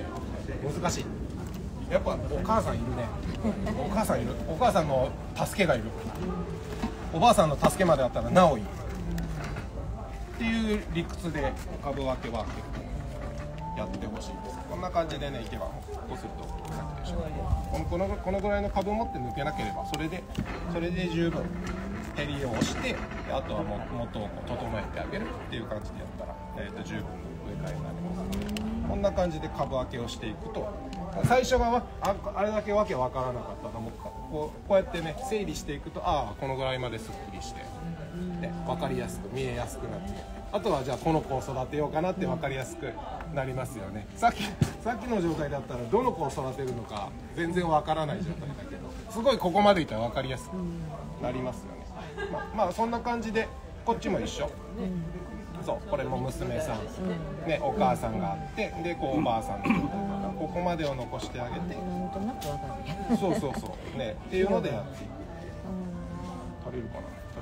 難しい。やっぱお母さんいるね。お母さんいる。お母さんの助けがいる。おばあさんの助けまであったらなおいいっていう理屈で株分けは結構やってほしいです。こんな感じでねいけば、こうすると楽でしょう。このこのこのぐらいの株を持って抜けなければそれでそれで十分ヘリを押して、あとはも元をこう整えてあげるっていう感じでやったら、えー、と十分の植え替えになりますので、こんな感じで株分けをしていくと、最初がわ あ, あれだけわけわからなかったのもこうこうやってね整理していくと、ああこのぐらいまですっきりして、ね、分かりやすく見えやすくなって、あとはじゃあこの子を育てようかなって分かりやすくなりますよね。さっきさっきの状態だったらどの子を育てるのか全然わからない状態だけど、すごいここまでいったら分かりやすくなりますよね。まあ、まあそんな感じでこっちも一緒。そうこれも娘さん、ね、お母さんがあってでこうおばあさんの状態とかここまでを残してあげて、 なんとなくわかる。 そうそうそうねっていうのでやっていく。足りるかな。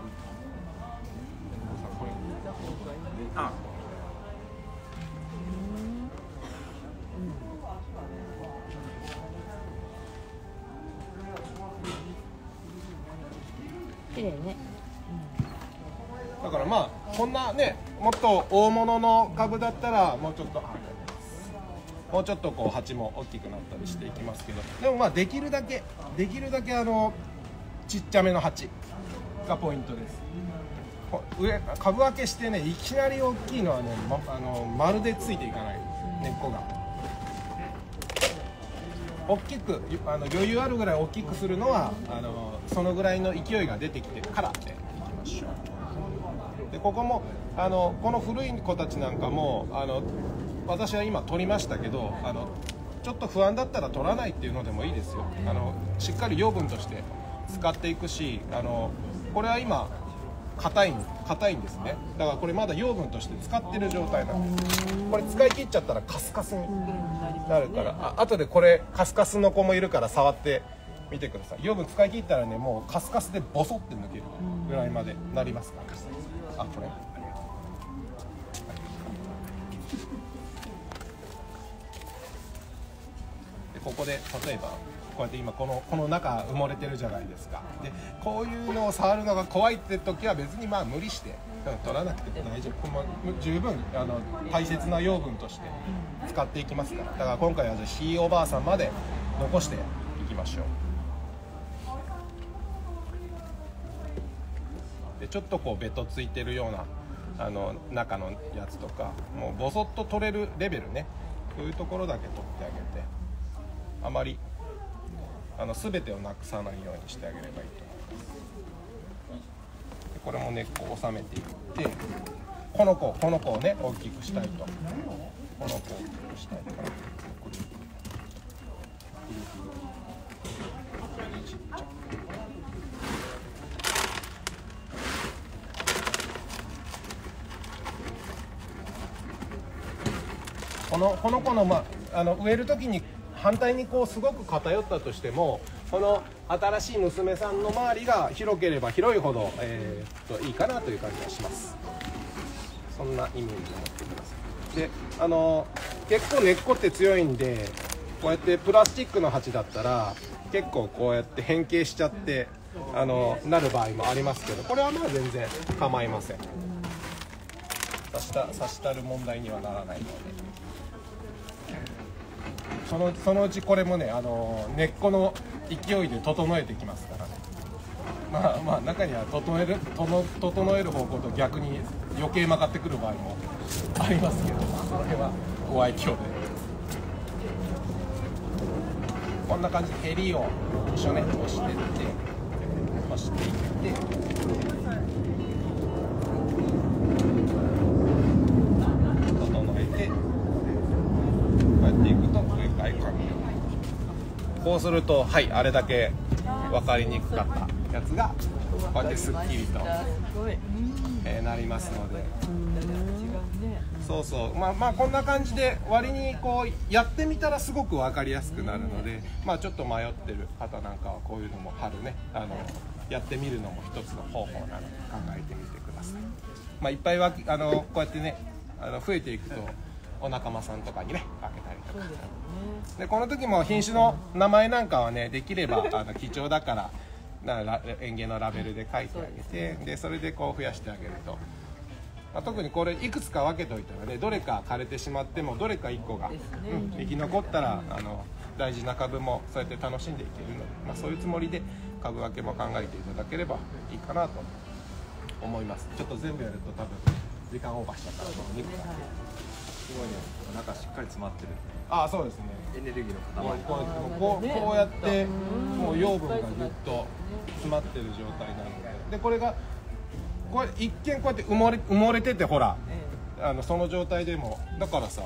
これあ綺麗ね。 だからまあこんなねもっと大物の株だったらもうちょっともうちょっとこう鉢も大きくなったりしていきますけど、でもまあできるだけできるだけあのちっちゃめの鉢がポイントです。上株分けしてねいきなり大きいのはね ま, あのまるでついていかない根っこが大きくあの余裕あるぐらい大きくするのはあのそのぐらいの勢いが出てきてからでいきましょう。でここもあのこの古い子たちなんかもあの私は今取りましたけど、あのちょっと不安だったら取らないっていうのでもいいですよ。あのしっかり養分として使っていくし、あのこれは今硬い硬いんですね。だからこれまだ養分として使ってる状態なんです。これ使い切っちゃったらカスカスになるから、あ後でこれカスカスの子もいるから触ってみてください。養分使い切ったらねもうカスカスでボソって抜けるぐらいまでなりますから。あこれここで例えばこうやって今このこの中埋もれてるじゃないですか。でこういうのを触るのが怖いって時は別にまあ無理して取らなくても大丈夫。もう十分あの大切な養分として使っていきますから。だから今回はじゃあひいおばあさんまで残していきましょう。でちょっとこうベトついてるようなあの中のやつとかもうボソッと取れるレベルね、そういうところだけ取ってあげて、あまりあの全てをなくさないようにしてあげればいいと思います。でこれも根っこを収めていって、この子この子をね大きくしたいと、この子を大きくしたいとか、このこの子の、まあ、あの植える時に反対にこうすごく偏ったとしても、この新しい娘さんの周りが広ければ広いほど、えー、っといいかなという感じがします。そんなイメージを持ってください。であの結構根っこって強いんで、こうやってプラスチックの鉢だったら結構こうやって変形しちゃってあのなる場合もありますけど、これはまあ全然構いません。刺した刺したる問題にはならないので、そのそのうちこれもねあの根っこの勢いで整えてきますからね。まあまあ中には整えるとの整える方向と逆に余計曲がってくる場合もありますけど、その辺はご愛嬌で。こんな感じでヘリを一緒ね押してって押していって整えて、こうやっていくと植え替え完了。こうするとはいあれだけ分かりにくかったやつがこうやってすっきりと、えー、なりますので、そうそうまあまあこんな感じで割にこうやってみたらすごく分かりやすくなるので、まあちょっと迷ってる方なんかはこういうのも春ねあのやってみるのも一つの方法なので考えてみてください。まあいっぱいわあのこうやってねあの増えていくとお仲間さんとかにね分けたりとでこの時も品種の名前なんかはねできればあの貴重だからなら園芸のラベルで書いてあげて、でそれでこう増やしてあげると、まあ、特にこれいくつか分けておいたらねどれか枯れてしまってもどれかいっこが、うん、生き残ったらあの大事な株もそうやって楽しんでいけるので、まあ、そういうつもりで株分けも考えていただければいいかなと思います。ちょっと全部やると多分時間オーバーしちゃうから、この肉だけすごいね、中しっかり詰まってる。 ああそうですね。 エネルギーの塊。 こうこうこうやってもう養分がぎゅっと詰まってる状態なので、でこれがこれ一見こうやって埋もれ埋もれててほら、あのその状態でもだからさ、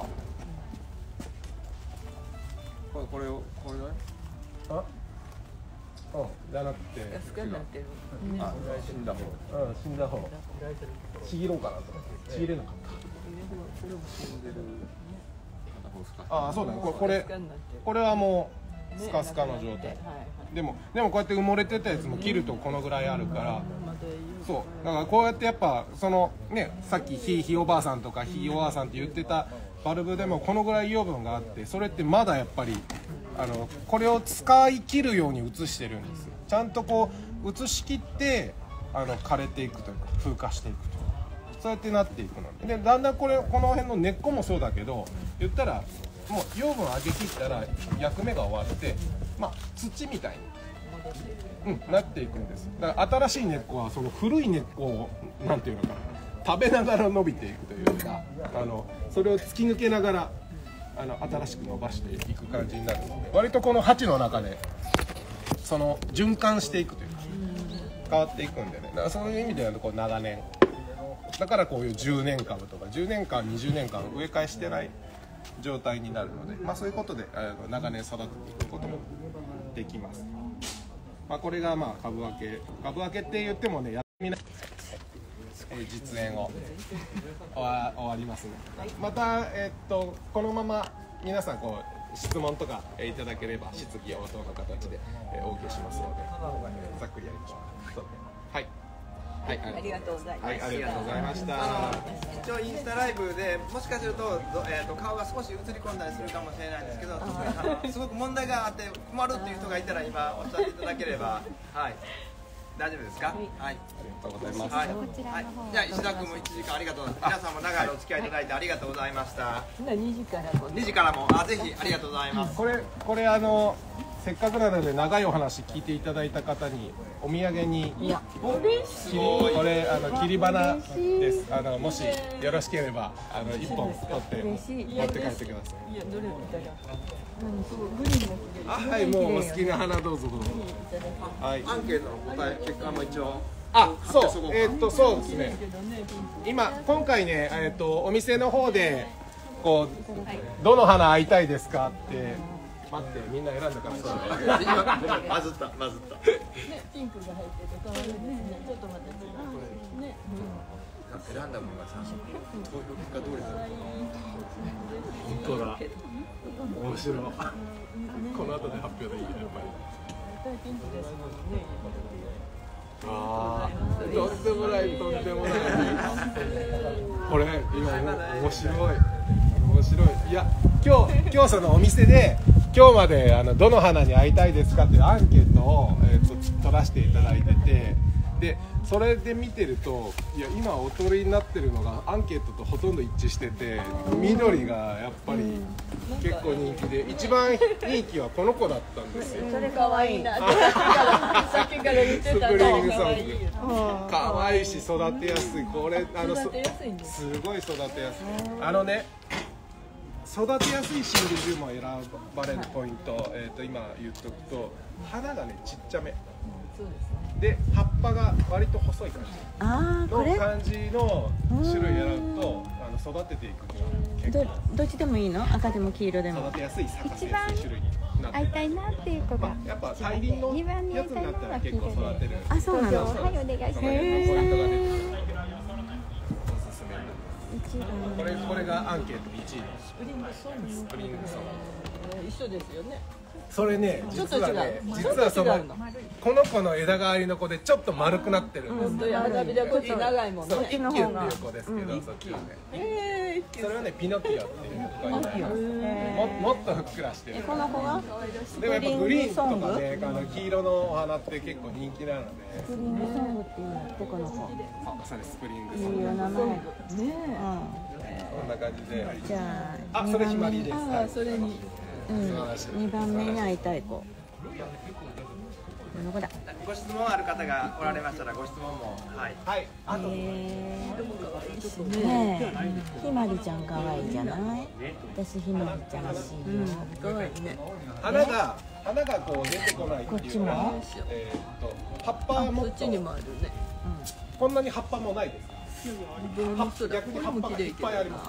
これこれをこれだね。 あ、うんじゃなくて、 安くなってる。 あ、死んだ方。 うん死んだ方、ちぎろうかなと思ってちぎれなかった。 死んでる片方スカスああそうだね。これこれこれはもうスカスカの状態。でもでもこうやって埋もれてたやつも切るとこのぐらいあるから、そうだからこうやってやっぱそのねさっきひいひいおばあさんとかひいおばあさんって言ってたバルブでもこのぐらい養分があって、それってまだやっぱりあのこれを使い切るように移してるんですよ。ちゃんとこう移し切ってあの枯れていくというか風化していくと。そうやってなっていくので、だんだんこれこの辺の根っこもそうだけど、言ったらもう養分を上げ切ったら役目が終わって、まあ、土みたいに、うん、なっていくんです。だから新しい根っこはその古い根っこをなんていうのかな、食べながら伸びていくというか、あのそれを突き抜けながらあの新しく伸ばしていく感じになるので、割とこの鉢の中でその循環していくというか変わっていくんでね、だからそういう意味ではこう長年だからこういうじゅうねん株とかじゅうねんかんにじゅうねんかん植え替えしてない状態になるので、まあ、そういうことで長年育てていくこともできます。まあ、これがまあ株分け株分けって言ってもねやってみない、えー、実演を終わ、終わりますね。また、えー、っとこのまま皆さんこう質問とか、えー、いただければ質疑応答の形で、えー、お受けしますので、ざっくりやりましょう。はい。はい、 ありがとうございます。 はい、ありがとうございました。 あの一応インスタライブでもしかすると、えー、と顔が少し映り込んだりするかもしれないんですけど、特にあのすごく問題があって困るっていう人がいたら今おっしゃっていただければ、はい、大丈夫ですか？はい、 ありがとうございます。 はい、はい、じゃあ石田君もいちじかんありがとうございます。皆さんも長いお付き合いいただいてありがとうございました。 にじからにじからもあぜひありがとうございます。 これこれあのせっかくなので長いお話聞いていただいた方にお土産に、 いや嬉しい。 これあの切り花です。あのもしよろしければあの一本取って持って帰ってください。 いやどれ見たら、何すごいグリーンのあはいもうお好きな花どうぞどうぞ。はい。 アンケートの答え結果も一応あそうえー、っとそうですね。今今回ねえー、っとお店の方でこうどの花会いたいですかって。待ってみんな選んだからそうバズったバズった。 ピンクが入ってて可愛いですね。ちょっとまた違うね。 選んだものがさ、投票結果通りだ。 本当だ。面白い。この後で発表でいいやっぱり。 ピンクですもんね。 ああ、とんでもないとんでもない。これ今面白い面白い。いや今日今日そのお店で。今日まであのどの花に会いたいですかっていうアンケートを、えー、と取らせていただいてて、でそれで見てるといや今お取りになってるのがアンケートとほとんど一致してて、緑がやっぱり結構人気で一番人気はこの子だったんですよ。 それ可愛いなってさっきから言ってた。 スプリングソング可愛いし育てやすい。これあの育てやすいんです。 すごい育てやすい。あのね育てやすいシンビジウムを選ばれるポイント、えー、と今言っとくと花がねちっちゃめで葉っぱが割と細い感じの感じの種類選ぶとあの育てていくには結構ど, どっちでもいいの？赤でも黄色でも育てやすい咲かせやすい種類になって会いたいなっていう子が、 まあ、やっぱ大輪のやつになったら結構育てる。 あ、そうなの。 はい、お願いします。 ポイントが出てくる。 おすすめこれこれがアンケートいちいのスプリングソング。 一緒ですよね。 それね、 ちょっと違う実はね、実はそのこの子の枝代わりの子でちょっと丸くなってるんです。 本当や花びらこっち長いもんね。 そう、一休っていう子ですけど、そっちはね。 ええ、 それはね、ピノキオっていう子になります。ももっとふっくらしてる。 この子がでもやっぱグリーンとかね、あの黄色のお花って結構人気なので。 スプリングソングっていうのってこの子。 あ、それスプリングソいいング。 よ名前。 ねこんな感じで。 じゃああ、それひまりです。 ああ、それに。 うん、にばんめに会いたい子。どこだ。 ご質問ある方がおられましたらご質問も。はい。 はい。あと。 えー、ねえ、ひまりちゃん可愛いじゃない。私ひまりちゃん欲しいよ。 可愛いね。 花が花がこう出てこないっていうのはこっちも、 えーっと葉っぱはもっとそっちにもあるね。 こんなに葉っぱもないですか。 本当だ。 逆に葉っぱがいっぱいあります。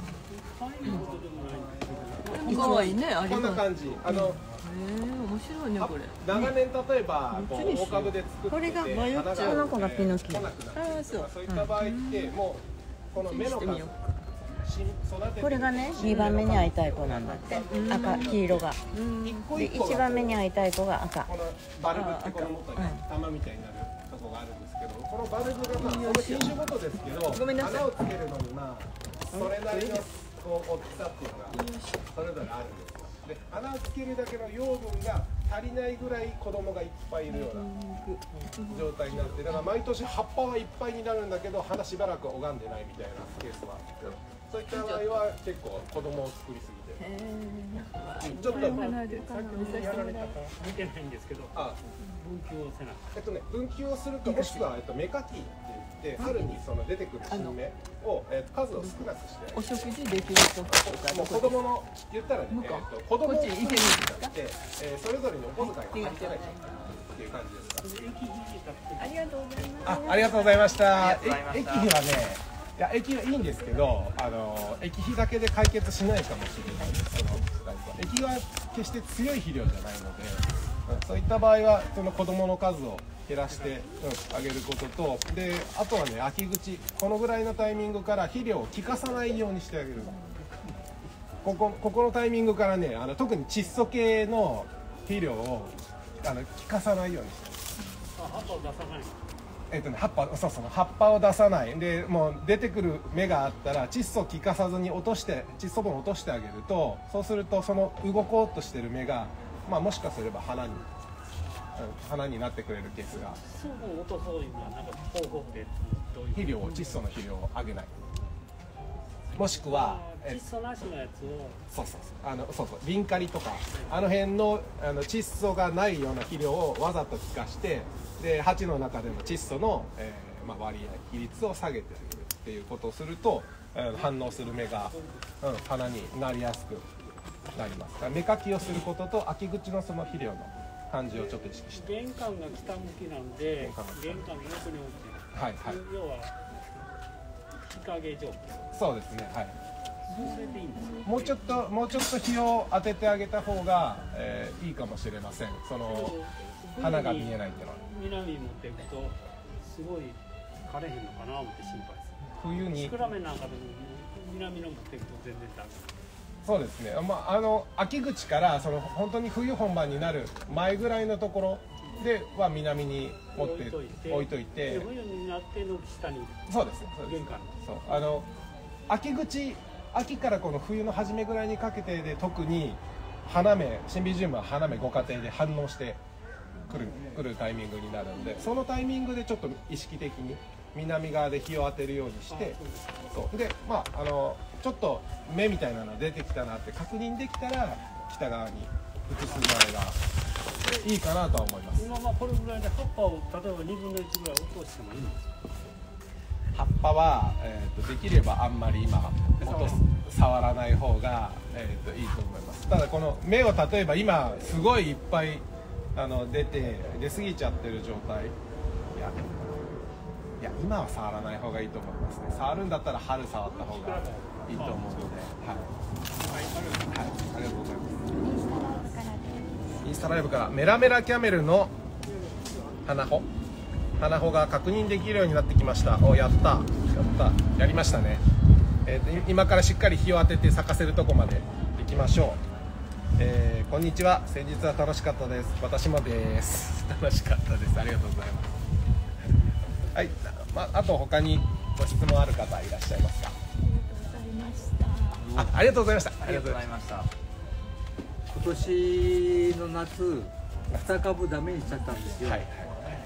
可愛いね、ありこんなます。 感じ。あのええ、面白いね、これ。 長年例えばこう大株で作っててこれが花がこの子がピノキオ来なくなってああ、そう。 そういった場合ってもうこの目の数新育ててこれがね、にばんめに会いたい子なんだって。赤、黄色が。 一個で、 一個いちばんめに会いたい子が赤。 このバルブってこの元に玉みたいになるとこがあるんですけど、このバルブがまあこの品種ごとですけど、 ごめんなさい花をつけるのにまあそれなりのこう大きさっていうのがそれぞれあるんですよ。で、花をつけるだけの養分が足りないぐらい子供がいっぱいいるような状態になって、だから毎年葉っぱはいっぱいになるんだけど花しばらく拝んでないみたいなケースはあって、そういった場合は結構子供を作りすぎてちょっと花でさっき見させてもらった。 見てないんですけど、 あ分岐をせなえっとね、分岐をするかもしくは、えっと、芽かきって言って春にその出てくる新芽を、えっと、数を少なくしてお食事できるとかもう子供の言ったらね、 向こうえっと、子供をこっち行けるんですかで、えー、それぞれにお小遣いが入ってないっていう感じですか。 ありがとうございます。 あ、ありがとうございました。 ありがとうございました駅費はね、いや駅はいいんですけど、あの駅費だけで解決しないかもしれないです。その駅は決して強い肥料じゃないので、うん、そういった場合はその子供の数を減らして、うん、あげることと、であとはね、秋口このぐらいのタイミングから肥料を効かさないようにしてあげる。ここここのタイミングからね、あの特に窒素系の肥料をあの効かさないようにしてあげる。 葉っぱを出さない。 えっとね、葉っぱ、そうそう、葉っぱを出さないで、もう出てくる芽があったら窒素を効かさずに落として窒素分を落としてあげると、そうするとその動こうとしてる芽が、まあ、もしかすれば花に、うん、花になってくれるケースが。 そう落とそういうのはなんか方法ってどういう。 肥料を窒素の肥料をあげない、もしくは窒素なしのやつを。 そうそうそう、あのそうそうリンカリとかあの辺のあの窒素がないような肥料をわざと効かして、で鉢の中での窒素の、えーまあ、割合比率を下げてあげるっていうことをすると、えー反応する芽が、うん、花になりやすくなります。だから芽かきをすることと秋口のその肥料の感じをちょっと意識して、 玄関が北向きなんで、 玄関が玄関の横に置いてる。 はいはい、 要は日陰状況。 そうですね、はい。 それでいいんですよ。 もうちょっともうちょっと日を当ててあげた方が、えーいいかもしれません。その花が見えないっていうのは南持っていくとすごい枯れへんのかな思って心配です。 冬にシクラメンなんかでも南の持っていくと全然ダメ。 そうですね、まあ、あの秋口からその本当に冬本番になる前ぐらいのところでは南に持って置いといて、 で冬になっての下に。 そうですそうです玄関。 そうあの秋口秋からこの冬の初めぐらいにかけてで特に花芽シンビジウムは花芽ご家庭で反応してくるくるタイミングになるので、そのタイミングでちょっと意識的に南側で日を当てるようにして、そうでまああのちょっと芽みたいなのが出てきたなって確認できたら北側に移す場合がいいかなとは思います。 今まあこれぐらいで葉っぱを例えばにぶんのいちぐらい落としてもいいんですか。 葉っぱは、えー、とできればあんまり今落とす触らない方が、えー、といいと思います。ただこの芽を例えば今すごいいっぱいあの出て出過ぎちゃってる状態、いやいや今は触らない方がいいと思いますね。触るんだったら春触った方がいいと思うので、はい、はい、ありがとうございます。インスタライブからメラメラキャメルの花穂花穂が確認できるようになってきました。お、やったやったやりましたね。えー、と今からしっかり日を当てて咲かせるとこまでいきましょう。 えー、こんにちは。先日は楽しかったです。私もです。楽しかったです。ありがとうございます。はい、まあ、あと他にご質問ある方いらっしゃいますか。あ、ありがとうございました。 ありがとうございました。 今年の夏に株ダメにしちゃったんですよ。 はいはい、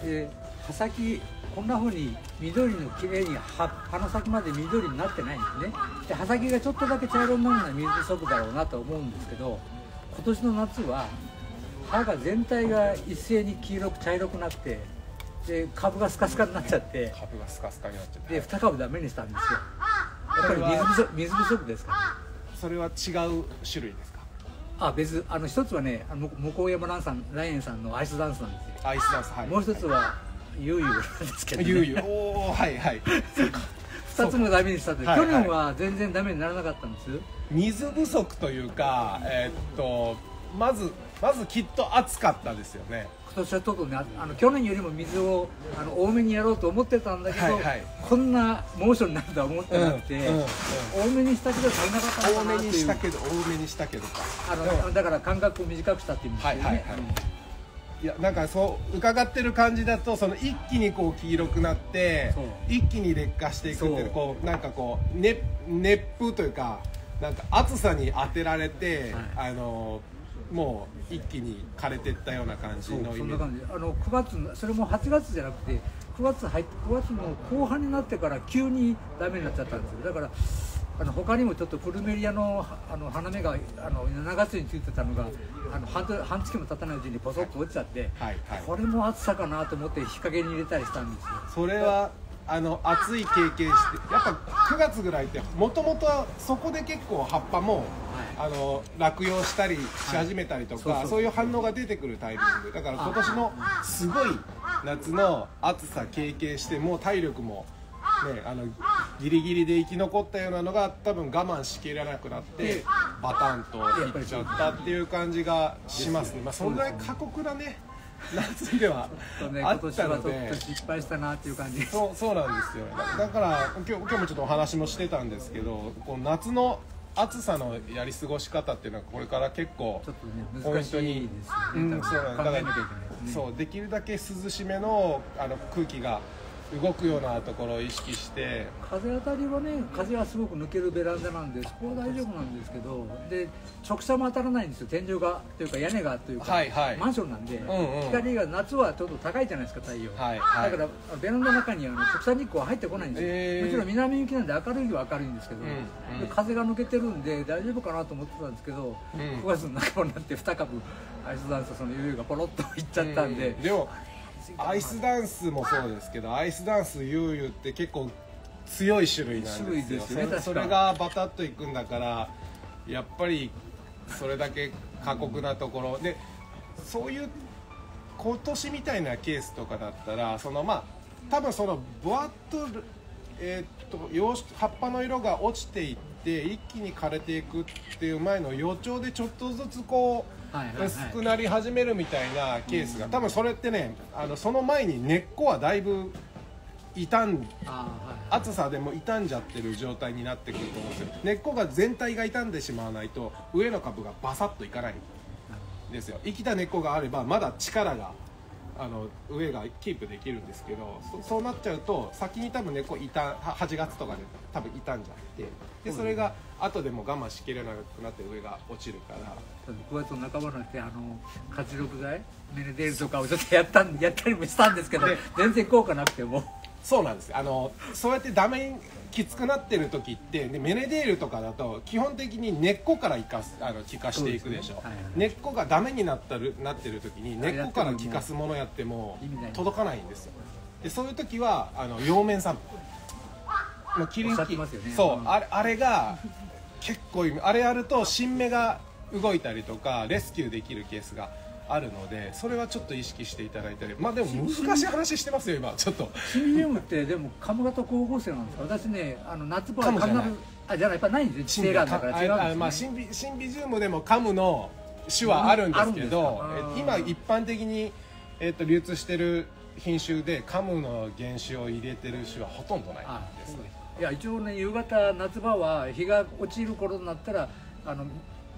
で葉先こんな風に緑の綺麗に葉葉の先まで緑になってないんですね。で葉先がちょっとだけ茶色になるのは水不足だろうなと思うんですけど、今年の夏は葉が全体が一斉に黄色く茶色くなって、で株がスカスカになっちゃって、 株がスカスカになっちゃって、 でに株ダメにしたんですよ。やっぱり水不足、水不足ですか。 それは違う種類ですか。 あ、別、あの一つはね、あの向山蘭さん、蘭園さんのアイスダンスなんですよ。 アイスダンス、はい。 もう一つはゆうゆうなんですけど、ね、 ゆうゆう、おお、はいはい。 二つもダメにしたって、 はいはい、 去年は全然ダメにならなかったんです。 水不足というか、えー、っとまずまずきっと暑かったですよね。 今年はちょっとね、あの去年よりも水をあの多めにやろうと思ってたんだけど、はいはい、こんな猛暑になるとは思ってなくて、うんうんうん、多めにしたけど足りなかったのかなっていう。多めにしたけど多めにしたけどか。あのだから間隔を短くしたっていうんですけどね。はいはいはい、うん、 いやなんかそう伺ってる感じだと、その一気にこう黄色くなって一気に劣化していくっていう、こうなんかこう、ね、熱風というかなんか暑さに当てられて、はい、あのもう一気に枯れていったような感じのイメージ。 そんな感じ。あのくがつ、それもはちがつじゃなくてくがつ入ってくがつの後半になってから急にダメになっちゃったんですよ。だからあの他にもちょっとプルメリアのあの花芽があのしちがつについてたのがあの 半, 半月も経たないうちにポソッと落ちちゃって、はいはい、これも暑さかなと思って日陰に入れたりしたんですよ。 それはあの暑い経験してやっぱくがつぐらいってもともとそこで結構葉っぱも、はい、あの落葉したりし始めたりとか、はい、そうそうそういう反応が出てくるタイミングだから、今年のすごい夏の暑さ経験してもう体力もね、あのギリギリで生き残ったようなのが多分我慢しきれなくなってバタンといっちゃったっていう感じがしますね。まあそんぐらい過酷なね夏ではあったので、 今年はちょっと失敗したなっていう感じ。 そうそうなんですよ。だから今日今日もちょっとお話もしてたんですけど、こう夏の暑さのやり過ごし方っていうのはこれから結構ポイントに、うん、そうなんだから、 そうできるだけ涼しめのあの空気が動くようなところを意識して、 風当たりはね、風はすごく抜けるベランダなんでそこは大丈夫なんですけど、で直射も当たらないんですよ。天井がというか屋根がというか、はいはい、マンションなんで、うんうん、光が夏はちょっと高いじゃないですか、太陽、はいはい、だからベランダの中には直射日光は入ってこないんですよ、えー、もちろん南向きなんで明るいは明るいんですけど、うんうん、で風が抜けてるんで大丈夫かなと思ってたんですけど、うん、くがつの半ばになってに株アイスダンスその余裕がポロッといっちゃったんで、 うん、でもアイスダンスもそうですけど、アイスダンスゆうゆうって結構強い種類なんですよ。 ですよね、 それがバタッといくんだから、やっぱりそれだけ過酷なところで、そういう今年みたいなケースとかだったら、そのまあ多分そのブワッと、えー、っと葉葉っぱの色が落ちていって一気に枯れていくっていう前の予兆でちょっとずつこう薄くなり始めるみたいなケースが、多分それってね、あのその前に根っこはだいぶ傷ん、暑さでも傷んじゃってる状態になってくると思うんですよ。根っこが全体が傷んでしまわないと上の株がバサッといかないんですよ。生きた根っこがあればまだ力があの上がキープできるんですけど、 そ, そうなっちゃうと先に多分根っこ傷はちがつとかで多分傷んじゃって、でそれが後でも我慢しきれなくなって上が落ちるから。 くがつの半ばになってあの活力剤メネデールとかをちょっとやったやったりもしたんですけど、全然効果なくても。 そうなんです。あのそうやってダメにきつくなってる時って、でメネデールとかだと基本的に根っこから生かすあの効かしていくでしょ。ね、はいはい、根っこがダメになったるなってる時に根っこから効かすものやっても届かないんですよ。でそういう時はあの葉面散布、キリンキ、ね、そうあれあれが結構あれやると新芽が動いたりとかレスキューできるケースがあるので、それはちょっと意識していただいたり、まあでも難しい話してますよ今ちょっと。 シンビジウムってでも株型光合成なんですか。私ね、あの夏場は必ずあじゃないやっぱないんですよ。地性がだから違うんですね。 まあシンビシンビジウムでもカムの種はあるんですけど、今一般的にえっと流通してる品種でカムの原種を入れてる種はほとんどないですね。 いや一応ね、夕方夏場は日が落ちる頃になったらあの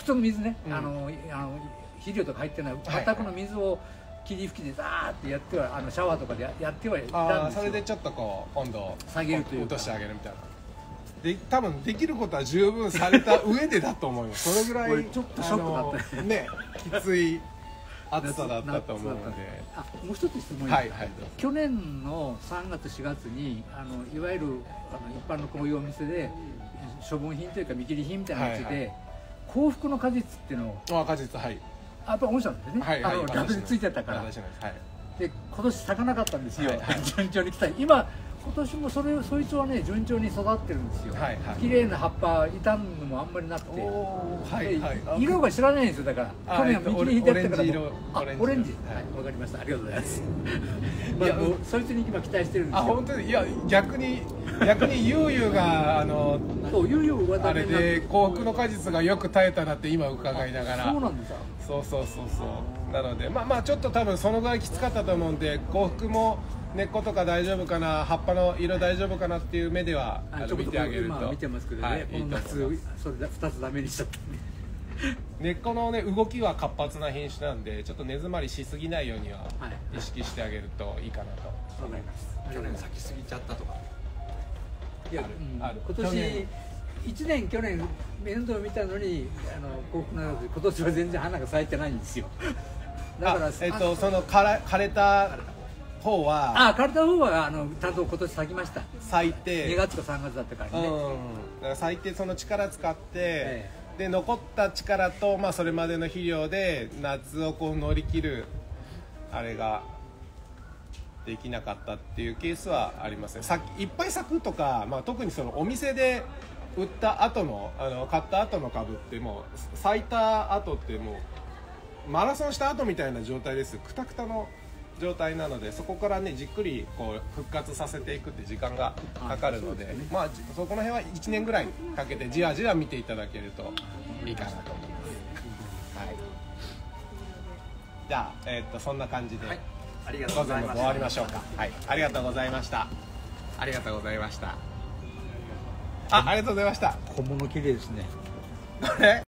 普通の水ね、うん、あのあの肥料とか入ってない畑の水を霧吹きでザーってやってはあのシャワーとかでやってはいたんですよ。 それでちょっとこう温度を下げるというか落としてあげるみたいな。で多分できることは十分された上でだと思います。それぐらいちょっとショックだったね、きつい暑さだったと思うので。 あ、もう一つ質問いいですか。はいはい、去年のさんがつしがつにあのいわゆるあの一般のこういうお店で処分品というか見切り品みたいなやつで、はいはい、幸福の果実っていうのをあ果実はいやっぱ面白いんですね。はいはい、あのラベルついてたから。はい、で今年咲かなかったんですよ。はいはい、順調に来た。今今年もそれそいつはね順調に育ってるんですよ。はいはい、綺麗な葉っぱ傷むのもあんまりなくて、はいはい、色が知らないんですよ。だから去年は見切り引いてやったからもうあオレンジはいわかりました。ありがとうございます。いやもうそいつに今期待してるんですよ。 あ本当にいや逆に逆にゆうゆうがあのそうゆうゆうあれで幸福の果実がよく耐えたなって今伺いながら。 そうなんですよ。 そうそうそうそうなのでまあまあちょっと多分そのぐらいきつかったと思うんで幸福も根っことか大丈夫かな葉っぱの色大丈夫かなっていう目では見てあげると見てますけどね、はい、この夏それふたつダメにしちゃったんで根っこのね動きは活発な品種なんでちょっと根詰まりしすぎないようには意識してあげるといいかなと思います。 去年咲きすぎちゃったとかいやある今年いちねん去年面倒見たのにあの幸福なので今年は全然花が咲いてないんですよ。 だからえっとその枯れた方はあ枯れた方はあのちゃんと今年咲きました。 咲いてにがつかさんがつだったからね。うん、 だから咲いてその力使って、ええ、で残った力とまあそれまでの肥料で夏をこう乗り切るあれができなかったっていうケースはありますね。さいっぱい咲くとか、まあ、特にそのお店で売った後のあの買った後の株ってもう咲いた後ってもうマラソンした後みたいな状態です。クタクタの状態なのでそこからねじっくりこう復活させていくって時間がかかるので、まあそこの辺はいちねんぐらいかけてじわじわ見ていただけるといいかなと思います。はい、じゃあ、えー、っとそんな感じで、はい、 ありがとうございました。 終わりましょうか。はい、ありがとうございました。ありがとうございました。あ、ありがとうございました。 小物綺麗ですね。 これ